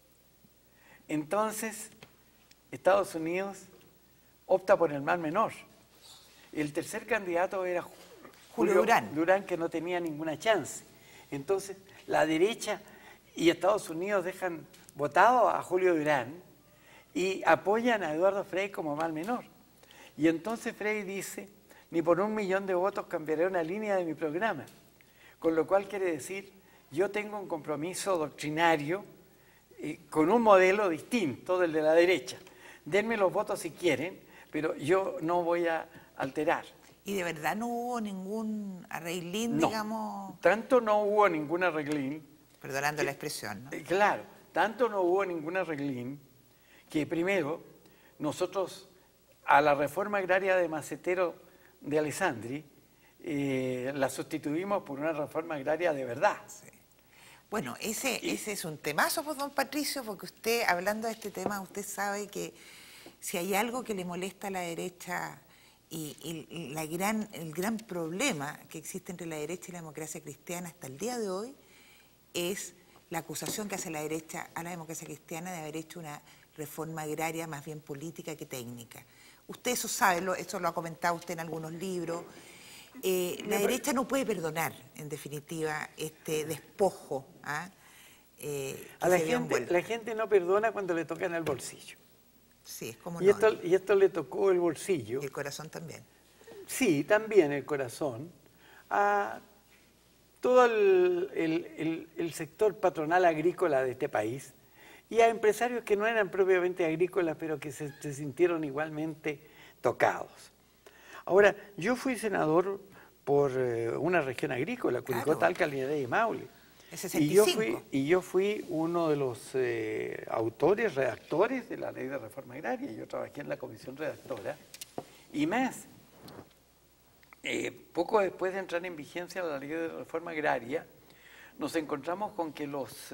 Entonces, Estados Unidos opta por el Mar Menor. El tercer candidato era Julio Durán, que no tenía ninguna chance. Entonces, la derecha y Estados Unidos dejan votado a Julio Durán y apoyan a Eduardo Frei como Mar Menor. Y entonces Frei dice, ni por 1 millón de votos cambiaré una línea de mi programa. Con lo cual quiere decir, yo tengo un compromiso doctrinario con un modelo distinto del de la derecha. Denme los votos si quieren, pero yo no voy a alterar. ¿Y de verdad no hubo ningún arreglín, no, digamos? Tanto no hubo ningún arreglín. Perdonando la expresión, ¿no? Claro, tanto no hubo ningún arreglín que primero nosotros a la reforma agraria de Macetero de Alessandri la sustituimos por una reforma agraria de verdad. Sí. Bueno, ese es un temazo, pues, don Patricio, porque usted, hablando de este tema, usted sabe que si hay algo que le molesta a la derecha y el gran problema que existe entre la derecha y la democracia cristiana hasta el día de hoy es la acusación que hace la derecha a la democracia cristiana de haber hecho una reforma agraria más bien política que técnica. Usted eso sabe, eso lo ha comentado usted en algunos libros. La derecha no puede perdonar, en definitiva, este despojo. A la gente no perdona cuando le tocan el bolsillo. Sí, es como y esto le tocó el bolsillo. Y el corazón también. Sí, también el corazón. A todo el sector patronal agrícola de este país y a empresarios que no eran propiamente agrícolas, pero que se sintieron igualmente tocados. Ahora, yo fui senador por una región agrícola, Curicó, Talca, Linares y Maule. El 65. Y yo fui uno de los autores, redactores de la ley de reforma agraria. Yo trabajé en la comisión redactora. Y más, poco después de entrar en vigencia la ley de reforma agraria, nos encontramos con que los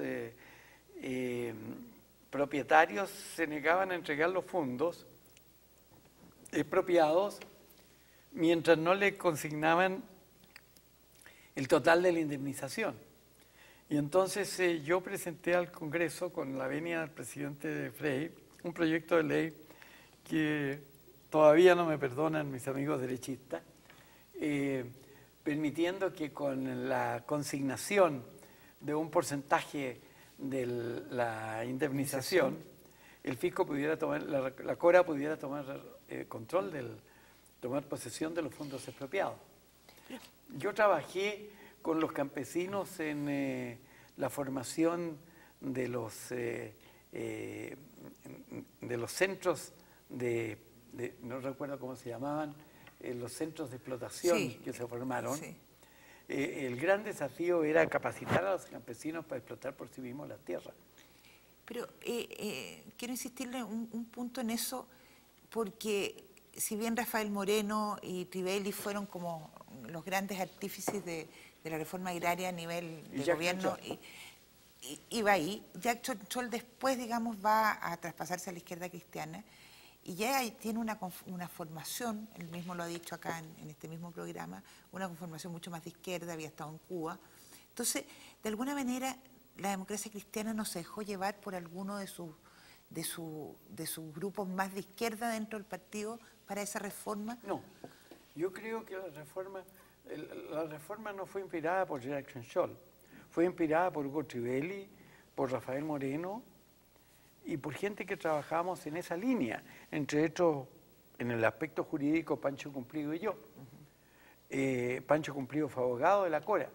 propietarios se negaban a entregar los fondos expropiados mientras no le consignaban el total de la indemnización. Y entonces yo presenté al Congreso, con la venia del presidente Frei, un proyecto de ley que todavía no me perdonan mis amigos derechistas, permitiendo que con la consignación de un porcentaje de la indemnización, el fisco pudiera tomar, la CORA pudiera tomar control tomar posesión de los fondos expropiados. Yo trabajé con los campesinos en la formación de los centros de no recuerdo cómo se llamaban, los centros de explotación Sí, que se formaron. sí. El gran desafío era capacitar a los campesinos para explotar por sí mismos las tierras. Pero quiero insistirle un punto en eso, porque si bien Rafael Moreno y Trivelli fueron como los grandes artífices de la reforma agraria a nivel de gobierno, iba ahí, Jacques Chol después, digamos, va a traspasarse a la izquierda cristiana y ya tiene una formación, él mismo lo ha dicho acá en este mismo programa, una conformación mucho más de izquierda, había estado en Cuba. Entonces, de alguna manera, la democracia cristiana no se dejó llevar por alguno de sus grupos más de izquierda dentro del partido para esa reforma. No, yo creo que la reforma no fue inspirada por Jacques Chol, fue inspirada por Hugo Trivelli, por Rafael Moreno y por gente que trabajamos en esa línea, entre otros en el aspecto jurídico Pancho Cumplido y yo. Pancho Cumplido fue abogado de la Cora.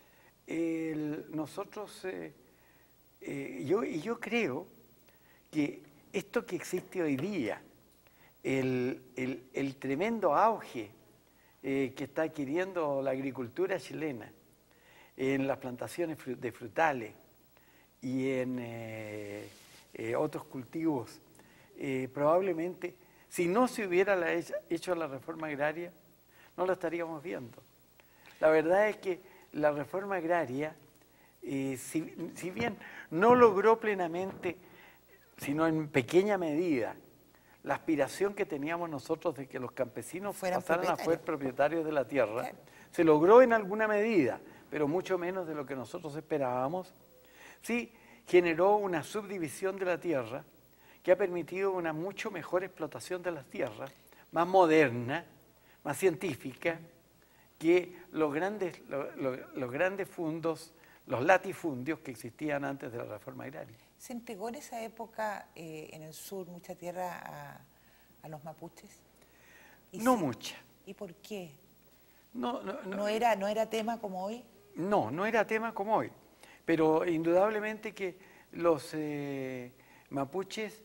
Yo creo que esto que existe hoy día, el tremendo auge que está adquiriendo la agricultura chilena en las plantaciones de frutales y en otros cultivos, probablemente, si no se hubiera hecho la reforma agraria, no la estaríamos viendo. La verdad es que la reforma agraria, si bien no logró plenamente, sino en pequeña medida, la aspiración que teníamos nosotros de que los campesinos pasaran a ser propietarios de la tierra, claro, se logró en alguna medida, pero mucho menos de lo que nosotros esperábamos. Sí, generó una subdivisión de la tierra que ha permitido una mucho mejor explotación de las tierras, más moderna, más científica, que los grandes fundos, los latifundios que existían antes de la reforma agraria. ¿Se entregó en esa época en el sur mucha tierra a los mapuches? No mucha. ¿Y por qué? ¿No era tema como hoy? No era tema como hoy. Pero indudablemente que los mapuches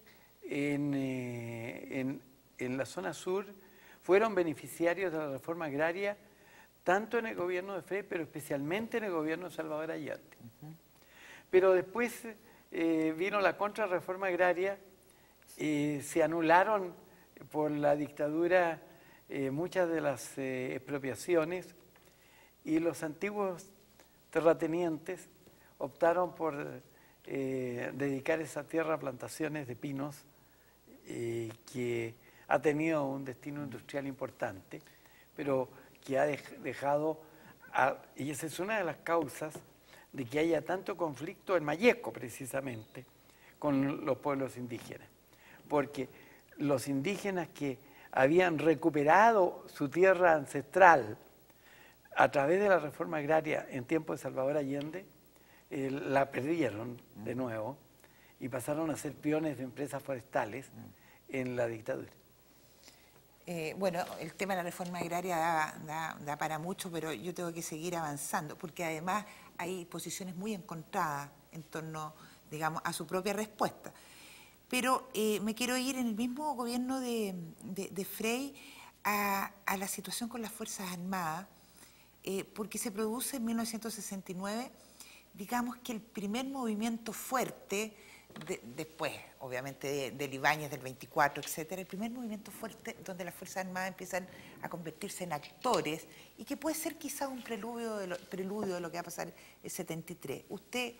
en la zona sur fueron beneficiarios de la reforma agraria, tanto en el gobierno de Frei, pero especialmente en el gobierno de Salvador Allende. Pero después vino la contrarreforma agraria, se anularon por la dictadura muchas de las expropiaciones y los antiguos terratenientes optaron por dedicar esa tierra a plantaciones de pinos que ha tenido un destino industrial importante, pero que ha dejado, y esa es una de las causas de que haya tanto conflicto en Malleco, precisamente, con los pueblos indígenas. Porque los indígenas que habían recuperado su tierra ancestral a través de la reforma agraria en tiempos de Salvador Allende, la perdieron de nuevo y pasaron a ser peones de empresas forestales en la dictadura. Bueno, el tema de la reforma agraria da para mucho, pero yo tengo que seguir avanzando, porque además hay posiciones muy encontradas en torno, digamos, a su propia respuesta. Pero me quiero ir en el mismo gobierno de Frei a la situación con las Fuerzas Armadas, porque se produce en 1969, digamos que el primer movimiento fuerte, después, obviamente, de Ibáñez del 24, etcétera, el primer movimiento fuerte donde las Fuerzas Armadas empiezan a convertirse en actores y que puede ser quizá un preludio de lo que va a pasar el 73. Usted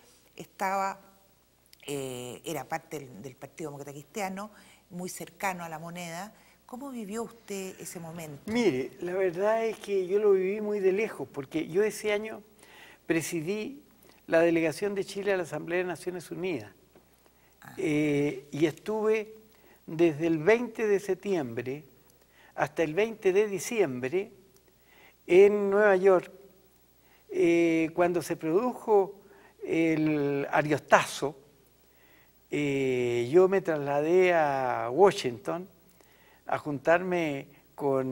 era parte del Partido Demócrata Cristiano, muy cercano a La Moneda. ¿Cómo vivió usted ese momento? Mire, la verdad es que yo lo viví muy de lejos, porque yo ese año presidí la delegación de Chile a la Asamblea de Naciones Unidas. Y estuve desde el 20 de septiembre hasta el 20 de diciembre en Nueva York, cuando se produjo el ariostazo. Yo me trasladé a Washington a juntarme con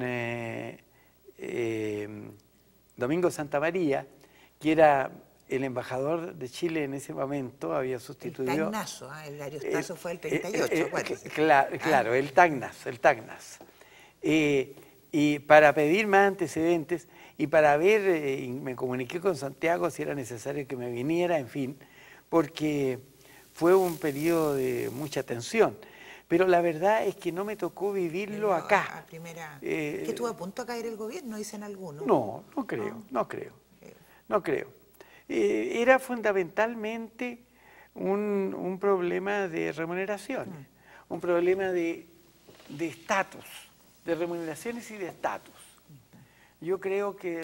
Domingo Santamaría, que era el embajador de Chile en ese momento, había sustituido... El tagnazo, el ariostazo fue el 38, claro, el tagnas. y para pedir más antecedentes y para ver, y me comuniqué con Santiago si era necesario que me viniera, en fin, porque fue un periodo de mucha tensión. Pero la verdad es que no me tocó vivirlo acá. Que estuvo a punto de caer el gobierno, dicen algunos. No, no creo, no creo, no creo. Era fundamentalmente un problema de remuneraciones, un problema de estatus, de remuneraciones y de estatus. Yo creo que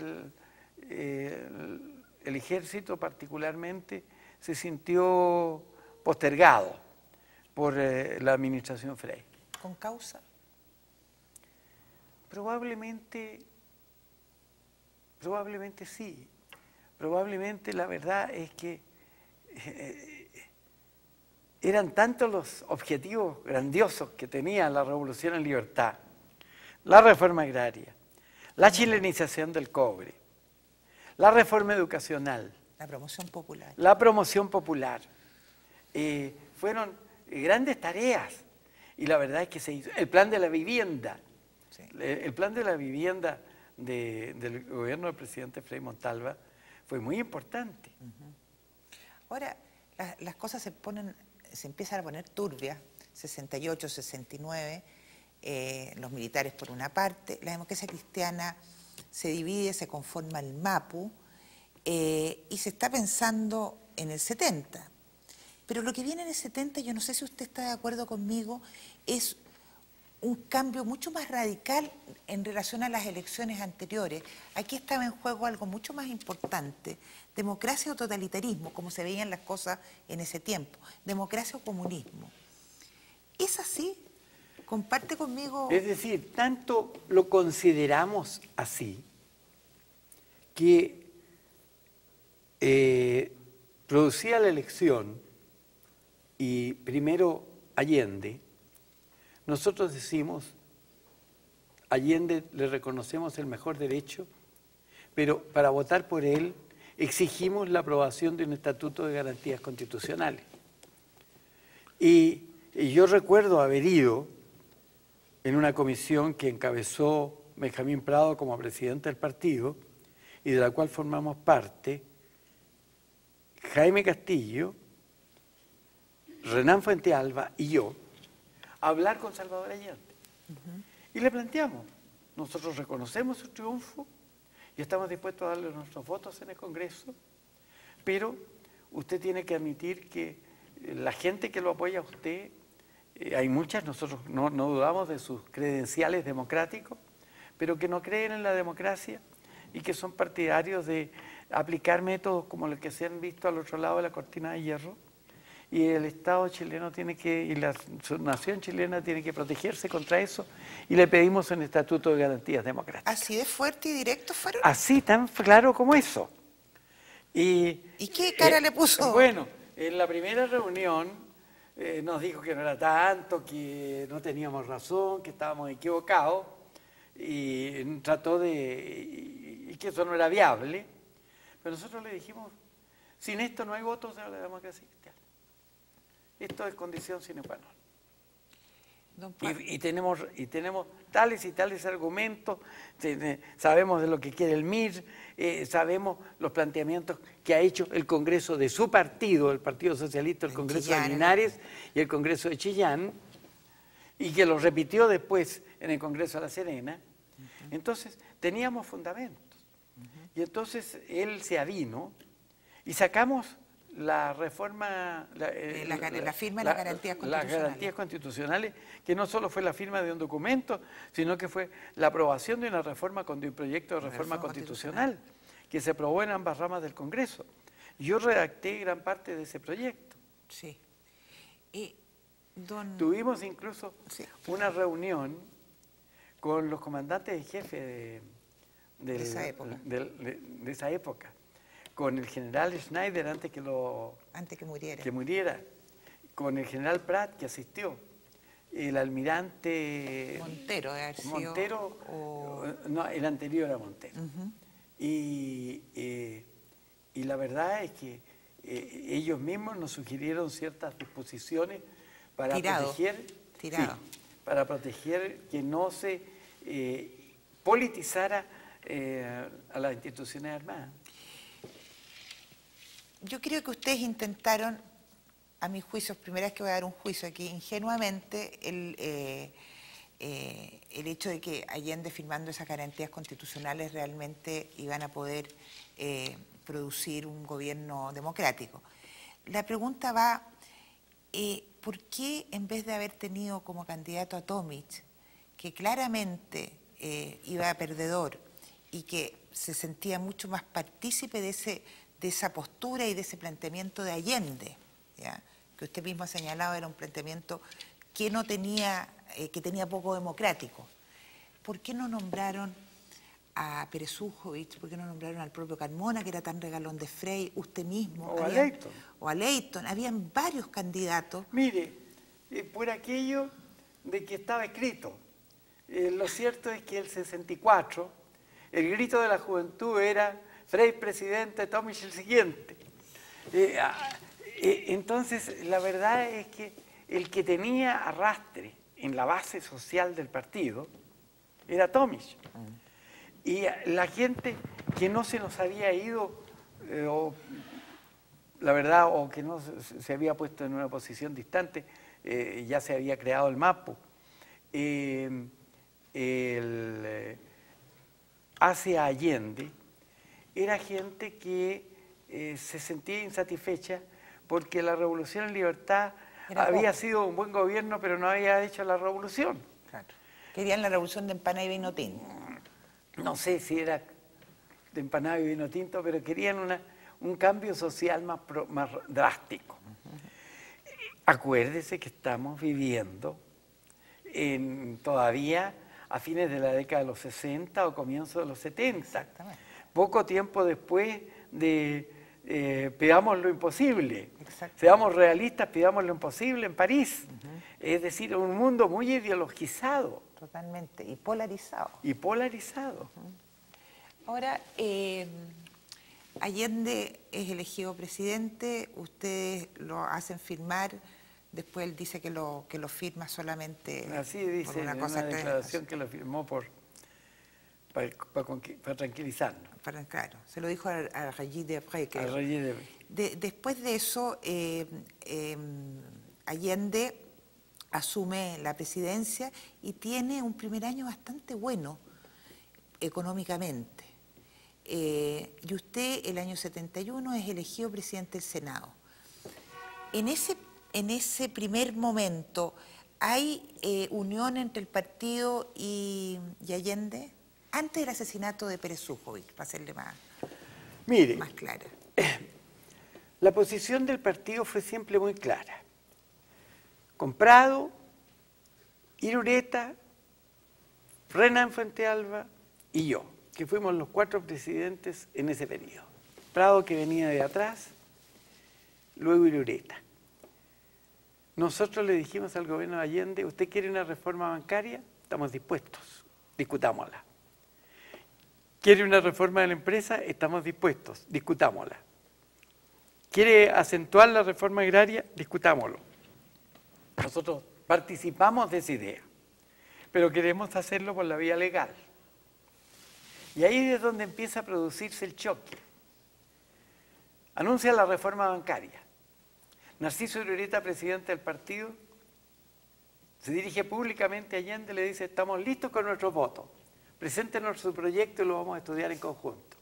el ejército particularmente se sintió postergado por la administración Frey. ¿Con causa? Probablemente sí. Probablemente la verdad es que eran tantos los objetivos grandiosos que tenía la Revolución en Libertad, la reforma agraria, la chilenización del cobre, la reforma educacional, la promoción popular. La promoción popular. Fueron grandes tareas y la verdad es que se hizo. El plan de la vivienda, sí. El plan de la vivienda del gobierno del presidente Frei Montalva fue muy importante. Ahora, las cosas se empiezan a poner turbias, 68, 69, los militares por una parte, la democracia cristiana se divide, se conforma el MAPU, y se está pensando en el 70. Pero lo que viene en el 70, yo no sé si usted está de acuerdo conmigo, es un cambio mucho más radical en relación a las elecciones anteriores. Aquí estaba en juego algo mucho más importante, democracia o totalitarismo, como se veían las cosas en ese tiempo, democracia o comunismo. ¿Es así? ¿Comparte conmigo? Es decir, tanto lo consideramos así, que producía la elección y primero Allende, nosotros decimos, Allende le reconocemos el mejor derecho, pero para votar por él exigimos la aprobación de un estatuto de garantías constitucionales. Y yo recuerdo haber ido en una comisión que encabezó Benjamín Prado como presidente del partido y de la cual formamos parte Jaime Castillo, Renán Fuentealba y yo, a hablar con Salvador Allende. Y le planteamos, nosotros reconocemos su triunfo y estamos dispuestos a darle nuestros votos en el Congreso, pero usted tiene que admitir que la gente que lo apoya a usted, hay muchas, nosotros no dudamos de sus credenciales democráticos, pero que no creen en la democracia y que son partidarios de aplicar métodos como los que se han visto al otro lado de la cortina de hierro, y el Estado chileno y la nación chilena tiene que protegerse contra eso, y le pedimos un estatuto de garantías democráticas. ¿Así de fuerte y directo fueron? Así, tan claro como eso. ¿Y qué cara le puso? Bueno, en la primera reunión nos dijo que no era tanto, que no teníamos razón, que estábamos equivocados, y trató y que eso no era viable. Pero nosotros le dijimos, sin esto no hay votos de la democracia cristiana. Esto es condición sine qua non. Y tenemos tales y tales argumentos, sabemos de lo que quiere el MIR, sabemos los planteamientos que ha hecho el Congreso de su partido, el Partido Socialista, el Congreso de Linares y el Congreso de Chillán, y que los repitió después en el Congreso de La Serena. Entonces teníamos fundamentos. Y entonces él se avino y sacamos la reforma, la firma de las garantías constitucionales. Las garantías constitucionales, que no solo fue la firma de un documento, sino que fue la aprobación de una reforma, de un proyecto de reforma constitucional que se aprobó en ambas ramas del Congreso. Yo redacté gran parte de ese proyecto. Sí. Tuvimos incluso una reunión con los comandantes en jefe de esa época, con el general Schneider antes que muriera, con el general Prat que asistió, el almirante Montero, no, el anterior a Montero. Y la verdad es que ellos mismos nos sugirieron ciertas disposiciones para proteger que no se politizara a las instituciones armadas. Yo creo que ustedes intentaron, a mi juicio, primera vez que voy a dar un juicio aquí, ingenuamente el hecho de que Allende, firmando esas garantías constitucionales, realmente iban a poder producir un gobierno democrático. La pregunta va, ¿por qué en vez de haber tenido como candidato a Tomic, que claramente iba perdedor y que se sentía mucho más partícipe de esa postura y de ese planteamiento de Allende, ¿ya?, que usted mismo ha señalado era un planteamiento que no tenía, que tenía poco democrático? ¿Por qué no nombraron a Pérez Ujovich? ¿Por qué no nombraron al propio Carmona, que era tan regalón de Frei, usted mismo? O a Leyton. O a Leyton. Habían varios candidatos. Mire, por aquello de que estaba escrito. Lo cierto es que el 64, el grito de la juventud era Frei presidente, Tomic el siguiente. Entonces, la verdad es que el que tenía arrastre en la base social del partido era Tomic. Y la gente que no se nos había ido, la verdad, o que no se había puesto en una posición distante, ya se había creado el MAPU. Hacia Allende, era gente que se sentía insatisfecha porque la Revolución en Libertad había sido un buen gobierno, pero no había hecho la revolución. Claro. Querían la revolución de empanada y vino tinto. No sé si era de empanada y vino tinto, pero querían un cambio social más drástico. Acuérdese que estamos viviendo todavía a fines de la década de los 60 o comienzos de los 70. Exactamente. Poco tiempo después de pidamos lo imposible. Seamos realistas, pidamos lo imposible en París. Es decir, un mundo muy ideologizado. Totalmente, y polarizado. Y polarizado. Ahora, Allende es elegido presidente, ustedes lo hacen firmar, después él dice que lo firma solamente. Así dice por una en cosa una declaración que lo firmó para tranquilizarnos. Claro, se lo dijo a Régis Debray. Después de eso, Allende asume la presidencia y tiene un primer año bastante bueno económicamente. Y usted, el año 71, es elegido presidente del Senado. En ese primer momento, ¿hay unión entre el partido y Allende? Antes del asesinato de Pérez Ujovich, para hacerle más clara. La posición del partido fue siempre muy clara. Comprado, Irureta, Renan Fuentealba y yo, que fuimos los 4 presidentes en ese periodo. Prado, que venía de atrás, luego Irureta. Nosotros le dijimos al gobierno de Allende, ¿usted quiere una reforma bancaria? Estamos dispuestos, discutámosla. ¿Quiere una reforma de la empresa? Estamos dispuestos, discutámosla. ¿Quiere acentuar la reforma agraria? Discutámoslo. Nosotros participamos de esa idea, pero queremos hacerlo por la vía legal. Y ahí es donde empieza a producirse el choque. Anuncia la reforma bancaria. Narciso Irureta, presidente del partido, se dirige públicamente a Allende y le dice, estamos listos con nuestros votos. Preséntenos su proyecto y lo vamos a estudiar en conjunto.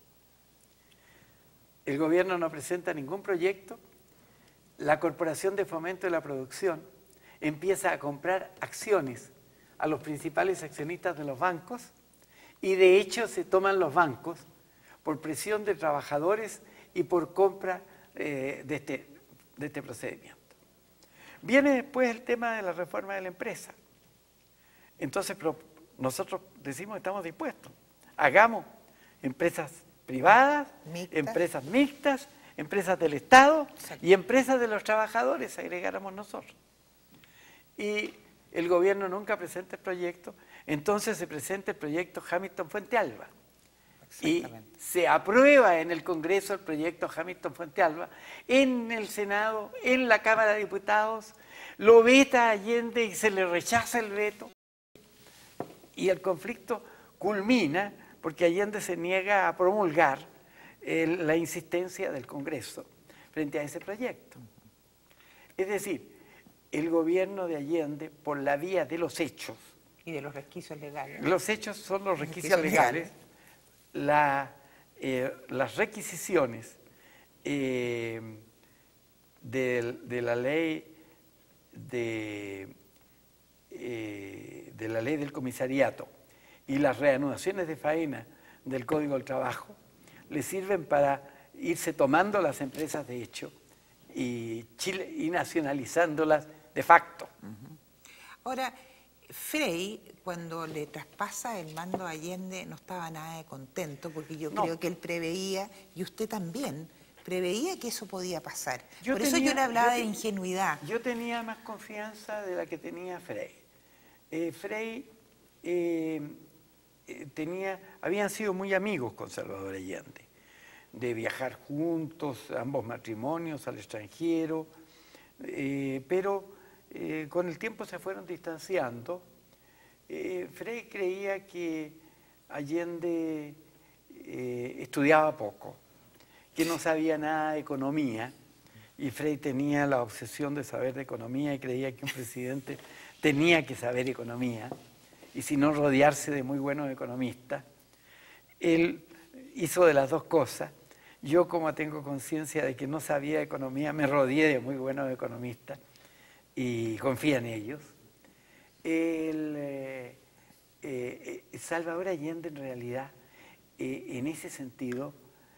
El gobierno no presenta ningún proyecto. La Corporación de Fomento de la Producción empieza a comprar acciones a los principales accionistas de los bancos y de hecho se toman los bancos por presión de trabajadores y por compra de este procedimiento. Viene después el tema de la reforma de la empresa. Entonces nosotros decimos que estamos dispuestos. Hagamos empresas privadas, empresas mixtas, empresas del Estado y empresas de los trabajadores, agregáramos nosotros. Y el gobierno nunca presenta el proyecto, entonces se presenta el proyecto Hamilton-Fuentealba. Y se aprueba en el Congreso el proyecto Hamilton-Fuentealba, en el Senado, en la Cámara de Diputados, lo veta Allende y se le rechaza el veto. Y el conflicto culmina porque Allende se niega a promulgar la insistencia del Congreso frente a ese proyecto. Es decir, el gobierno de Allende, por la vía de los hechos, y de los resquicios legales. Los hechos son los resquicios legales, las requisiciones de la ley del comisariato y las reanudaciones de faena del Código del Trabajo le sirven para irse tomando las empresas de hecho y nacionalizándolas de facto. Ahora, Frei, cuando le traspasa el mando a Allende, no estaba nada de contento, porque yo creo que él preveía, y usted también, preveía que eso podía pasar. Por eso yo le hablaba de ingenuidad. Yo tenía más confianza de la que tenía Frei. Frei habían sido muy amigos con Salvador Allende, de viajar juntos, ambos matrimonios al extranjero, pero con el tiempo se fueron distanciando. Frei creía que Allende estudiaba poco, que no sabía nada de economía, y Frei tenía la obsesión de saber de economía y creía que un presidente tenía que saber economía, y si no rodearse de muy buenos economistas. Él hizo de las dos cosas. Yo, como tengo conciencia de que no sabía economía, me rodeé de muy buenos economistas y confía en ellos. Salvador Allende, en realidad, en ese sentido,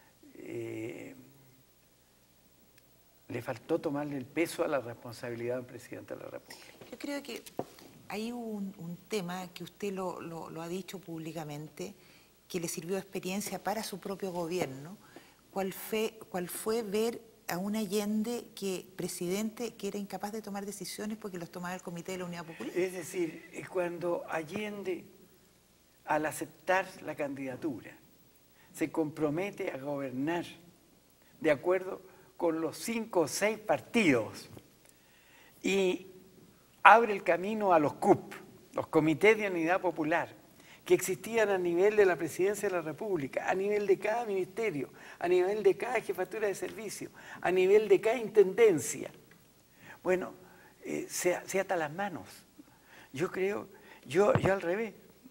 le faltó tomarle el peso a la responsabilidad del presidente de la República. Yo creo que hay un tema que usted lo ha dicho públicamente, que le sirvió de experiencia para su propio gobierno. ¿Cuál fue ver a un Allende presidente que era incapaz de tomar decisiones porque los tomaba el Comité de la Unidad Popular? Es decir, cuando Allende, al aceptar la candidatura, se compromete a gobernar de acuerdo con los 5 o 6 partidos y abre el camino a los CUP, los Comités de Unidad Popular, que existían a nivel de la Presidencia de la República, a nivel de cada ministerio, a nivel de cada jefatura de servicio, a nivel de cada intendencia. Bueno, se ata las manos. Yo creo, yo al revés.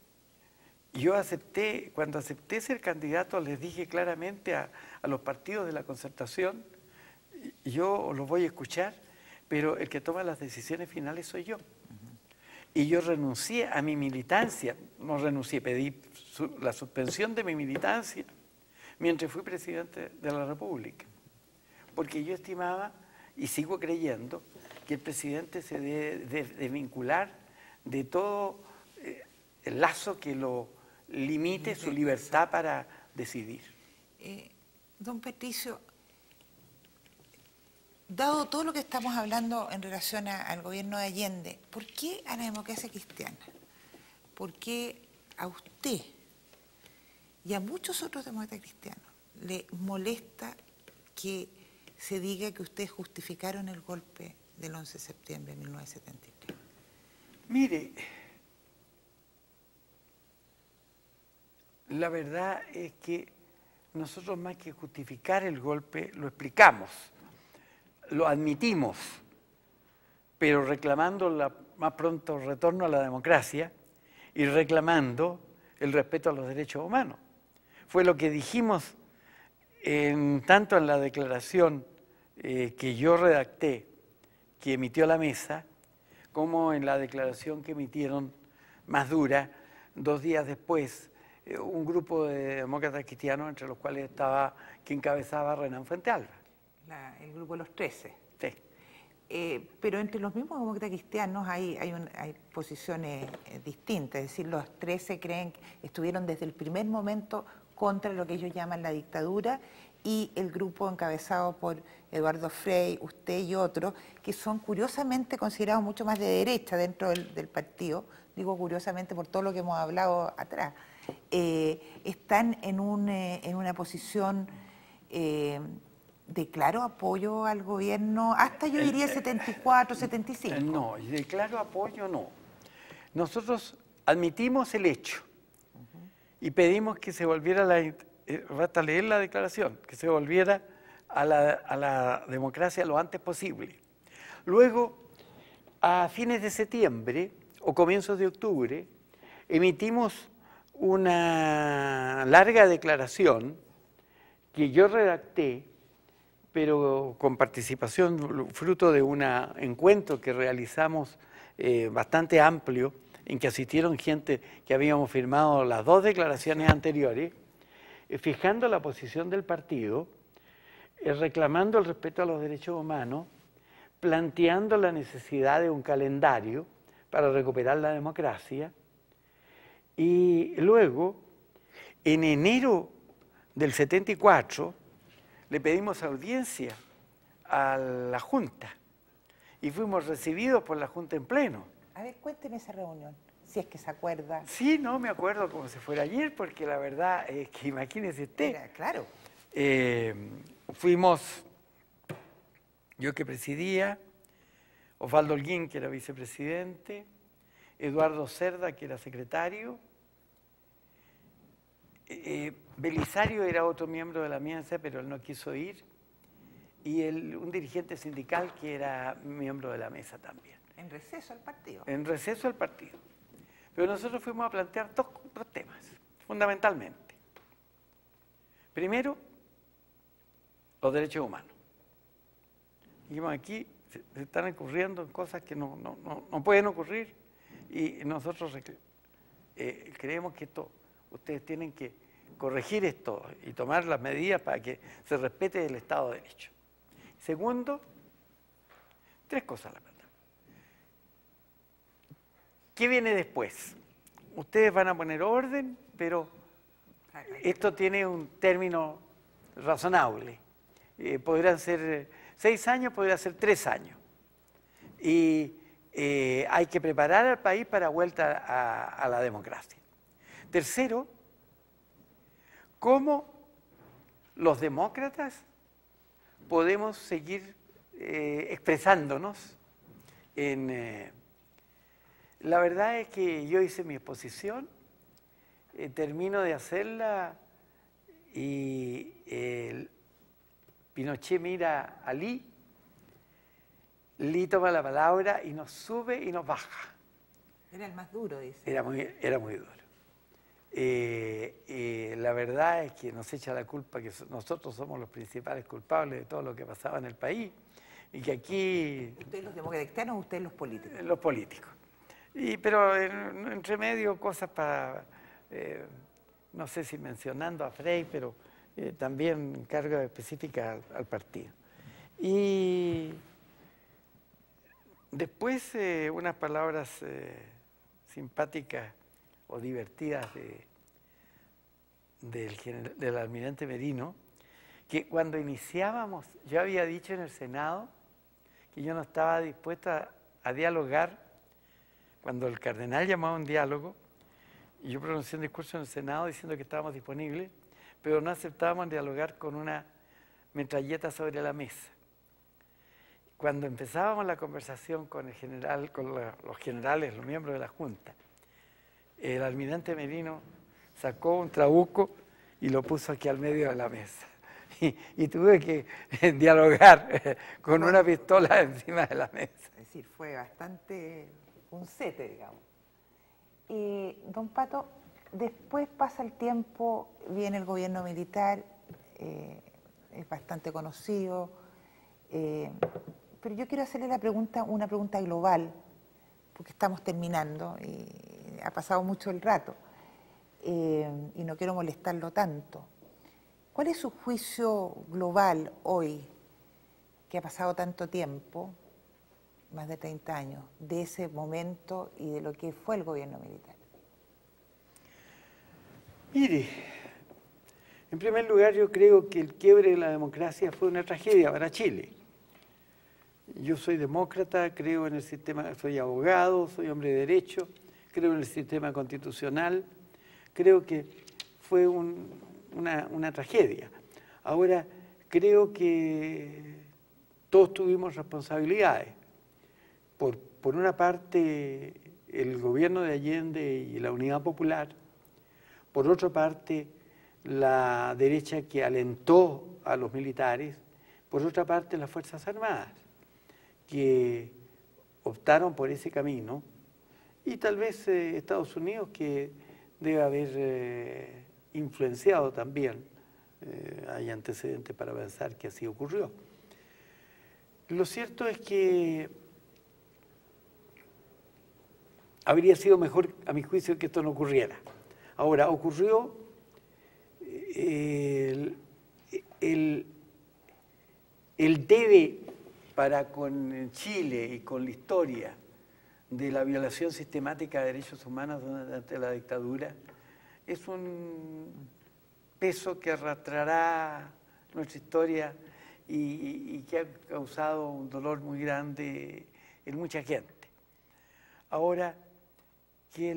Cuando acepté ser candidato, les dije claramente a los partidos de la Concertación, yo los voy a escuchar, pero el que toma las decisiones finales soy yo. Y yo renuncié a mi militancia, no renuncié, pedí la suspensión de mi militancia mientras fui presidente de la República. Porque yo estimaba, y sigo creyendo, que el presidente se debe vincular de todo el lazo que lo limite su libertad para decidir. Don Patricio, dado todo lo que estamos hablando en relación al gobierno de Allende, ¿por qué a la democracia cristiana? ¿Por qué a usted y a muchos otros demócratas cristianos le molesta que se diga que ustedes justificaron el golpe del 11 de septiembre de 1973? Mire, la verdad es que nosotros, más que justificar el golpe, lo explicamos, lo admitimos, pero reclamando más pronto retorno a la democracia y reclamando el respeto a los derechos humanos. Fue lo que dijimos tanto en la declaración que yo redacté, que emitió la mesa, como en la declaración que emitieron más dura 2 días después un grupo de demócratas cristianos, entre los cuales que encabezaba Renán Fuentealba. El grupo de los 13. Sí. Pero entre los mismos demócratas cristianos hay posiciones distintas. Es decir, los 13 creen que estuvieron desde el primer momento contra lo que ellos llaman la dictadura, y el grupo encabezado por Eduardo Frei, usted y otros, que son curiosamente considerados mucho más de derecha dentro del partido, digo curiosamente por todo lo que hemos hablado atrás, están en una posición de claro apoyo al gobierno, hasta yo diría 74, 75. No, de claro apoyo no. Nosotros admitimos el hecho y pedimos que se volviera basta leer la declaración, que se volviera a la democracia lo antes posible. Luego, a fines de septiembre o comienzos de octubre, emitimos una larga declaración que yo redacté, pero con participación, fruto de un encuentro que realizamos bastante amplio, en que asistieron gente que habíamos firmado las dos declaraciones anteriores, fijando la posición del partido, reclamando el respeto a los derechos humanos, planteando la necesidad de un calendario para recuperar la democracia, y luego, en enero del 74, le pedimos audiencia a la Junta y fuimos recibidos por la Junta en pleno. A ver, cuénteme esa reunión, si es que se acuerda. Sí, no me acuerdo como si fuera ayer, porque la verdad es que imagínese usted. Era, claro. Fuimos, yo que presidía, Osvaldo Holguín, que era vicepresidente, Eduardo Cerda, que era secretario, Belisario era otro miembro de la mesa, pero él no quiso ir, y un dirigente sindical que era miembro de la mesa también. En receso al partido. En receso al partido. Pero nosotros fuimos a plantear dos temas, fundamentalmente. Primero, los derechos humanos. Dijimos, aquí se están ocurriendo cosas que no pueden ocurrir, y nosotros creemos que ustedes tienen que corregir esto y tomar las medidas para que se respete el Estado de Derecho. Segundo, tres cosas la verdad. ¿Qué viene después? Ustedes van a poner orden, pero esto tiene un término razonable. Podrán ser 6 años, podrán ser 3 años. Y hay que preparar al país para vuelta a la democracia. Tercero, ¿cómo los demócratas podemos seguir expresándonos? La verdad es que yo hice mi exposición, termino de hacerla y Pinochet mira a Lee toma la palabra y nos sube y nos baja. Era el más duro, dice. Era muy duro. La verdad es que nos echa la culpa que nosotros somos los principales culpables de todo lo que pasaba en el país y que aquí... ¿Ustedes los demócratas o ustedes los políticos? Los políticos. Pero entre medio cosas para, no sé si mencionando a Frey, pero también cargas específicas al partido. Y después unas palabras simpáticas o divertidas del almirante Merino, que cuando iniciábamos, yo había dicho en el Senado que yo no estaba dispuesta a dialogar cuando el cardenal llamaba a un diálogo, y yo pronuncié un discurso en el Senado diciendo que estábamos disponibles, pero no aceptábamos dialogar con una metralleta sobre la mesa. Cuando empezábamos la conversación con el general, con los generales, los miembros de la Junta, el almirante Merino sacó un trabuco y lo puso aquí al medio de la mesa. Y tuve que dialogar con una pistola encima de la mesa. Es decir, fue bastante un sete, digamos. Y, don Pato, después pasa el tiempo, viene el gobierno militar, es bastante conocido, pero yo quiero hacerle una pregunta global, porque estamos terminando y ha pasado mucho el rato, y no quiero molestarlo tanto. ¿Cuál es su juicio global hoy, que ha pasado tanto tiempo, más de 30 años, de ese momento y de lo que fue el gobierno militar? Mire, en primer lugar yo creo que el quiebre de la democracia fue una tragedia para Chile. Yo soy demócrata, creo en el sistema, soy abogado, soy hombre de derecho, creo en el sistema constitucional, creo que fue una tragedia. Ahora, creo que todos tuvimos responsabilidades. Por una parte, el gobierno de Allende y la Unidad Popular, por otra parte la derecha que alentó a los militares, por otra parte las Fuerzas Armadas, que optaron por ese camino, y tal vez Estados Unidos, que debe haber influenciado también. Hay antecedentes para pensar que así ocurrió. Lo cierto es que habría sido mejor, a mi juicio, que esto no ocurriera. Ahora, ocurrió el debe para con Chile y con la historia de la violación sistemática de derechos humanos durante la dictadura es un peso que arrastrará nuestra historia y que ha causado un dolor muy grande en mucha gente. Ahora, que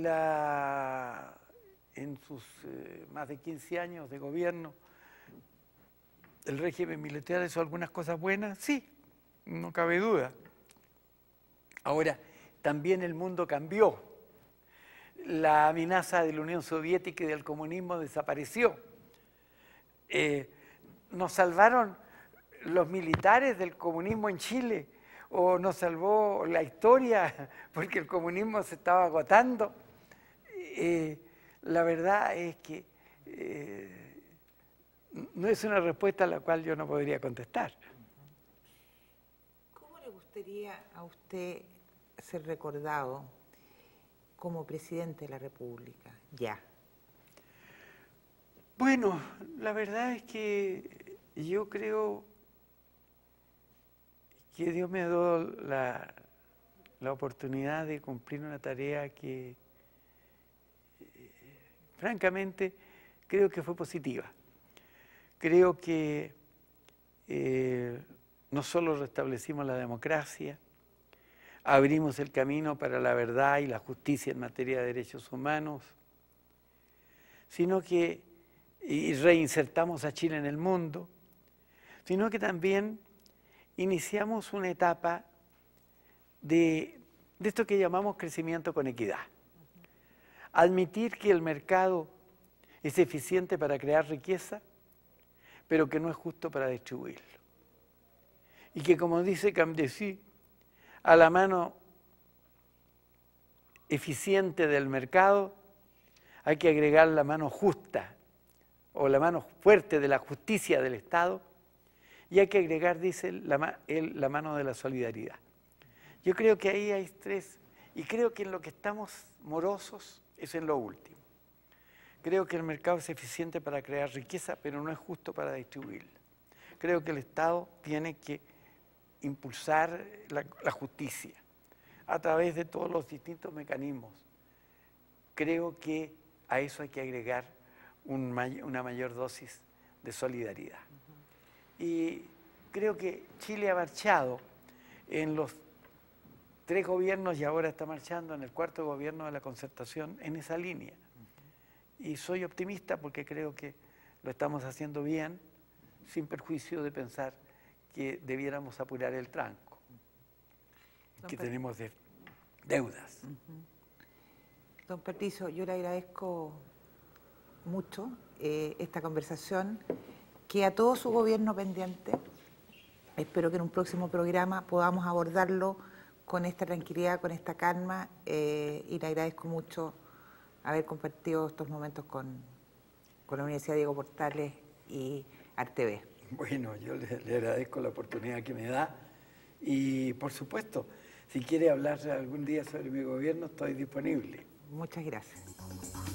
en sus más de 15 años de gobierno el régimen militar hizo algunas cosas buenas, sí, no cabe duda. Ahora, también el mundo cambió. La amenaza de la Unión Soviética y del comunismo desapareció. ¿Nos salvaron los militares del comunismo en Chile? ¿O nos salvó la historia porque el comunismo se estaba agotando? La verdad es que no es una respuesta a la cual yo no podría contestar. ¿Cómo le gustaría a usted ser recordado como presidente de la República? Ya. Bueno, la verdad es que yo creo que Dios me ha dado la oportunidad de cumplir una tarea que, francamente, creo que fue positiva. Creo que no solo restablecimos la democracia, abrimos el camino para la verdad y la justicia en materia de derechos humanos, sino que reinsertamos a Chile en el mundo, sino que también iniciamos una etapa de esto que llamamos crecimiento con equidad. Admitir que el mercado es eficiente para crear riqueza, pero que no es justo para distribuirlo. Y que, como dice Camdesí, a la mano eficiente del mercado hay que agregar la mano justa o la mano fuerte de la justicia del Estado, y hay que agregar, dice él, la mano de la solidaridad. Yo creo que ahí hay tres, y creo que en lo que estamos morosos es en lo último. Creo que el mercado es eficiente para crear riqueza, pero no es justo para distribuirla. Creo que el Estado tiene que impulsar la justicia a través de todos los distintos mecanismos. Creo que a eso hay que agregar una mayor dosis de solidaridad. Y creo que Chile ha marchado en los 3 gobiernos y ahora está marchando en el 4º gobierno de la concertación en esa línea. Y soy optimista porque creo que lo estamos haciendo bien, sin perjuicio de pensar que debiéramos apurar el tranco, que tenemos deudas. Don Patricio, yo le agradezco mucho esta conversación, que a todo su gobierno pendiente. Espero que en un próximo programa podamos abordarlo con esta tranquilidad, con esta calma, y le agradezco mucho haber compartido estos momentos con la Universidad Diego Portales y ArTV. Bueno, yo le agradezco la oportunidad que me da y, por supuesto, si quiere hablar algún día sobre mi gobierno, estoy disponible. Muchas gracias.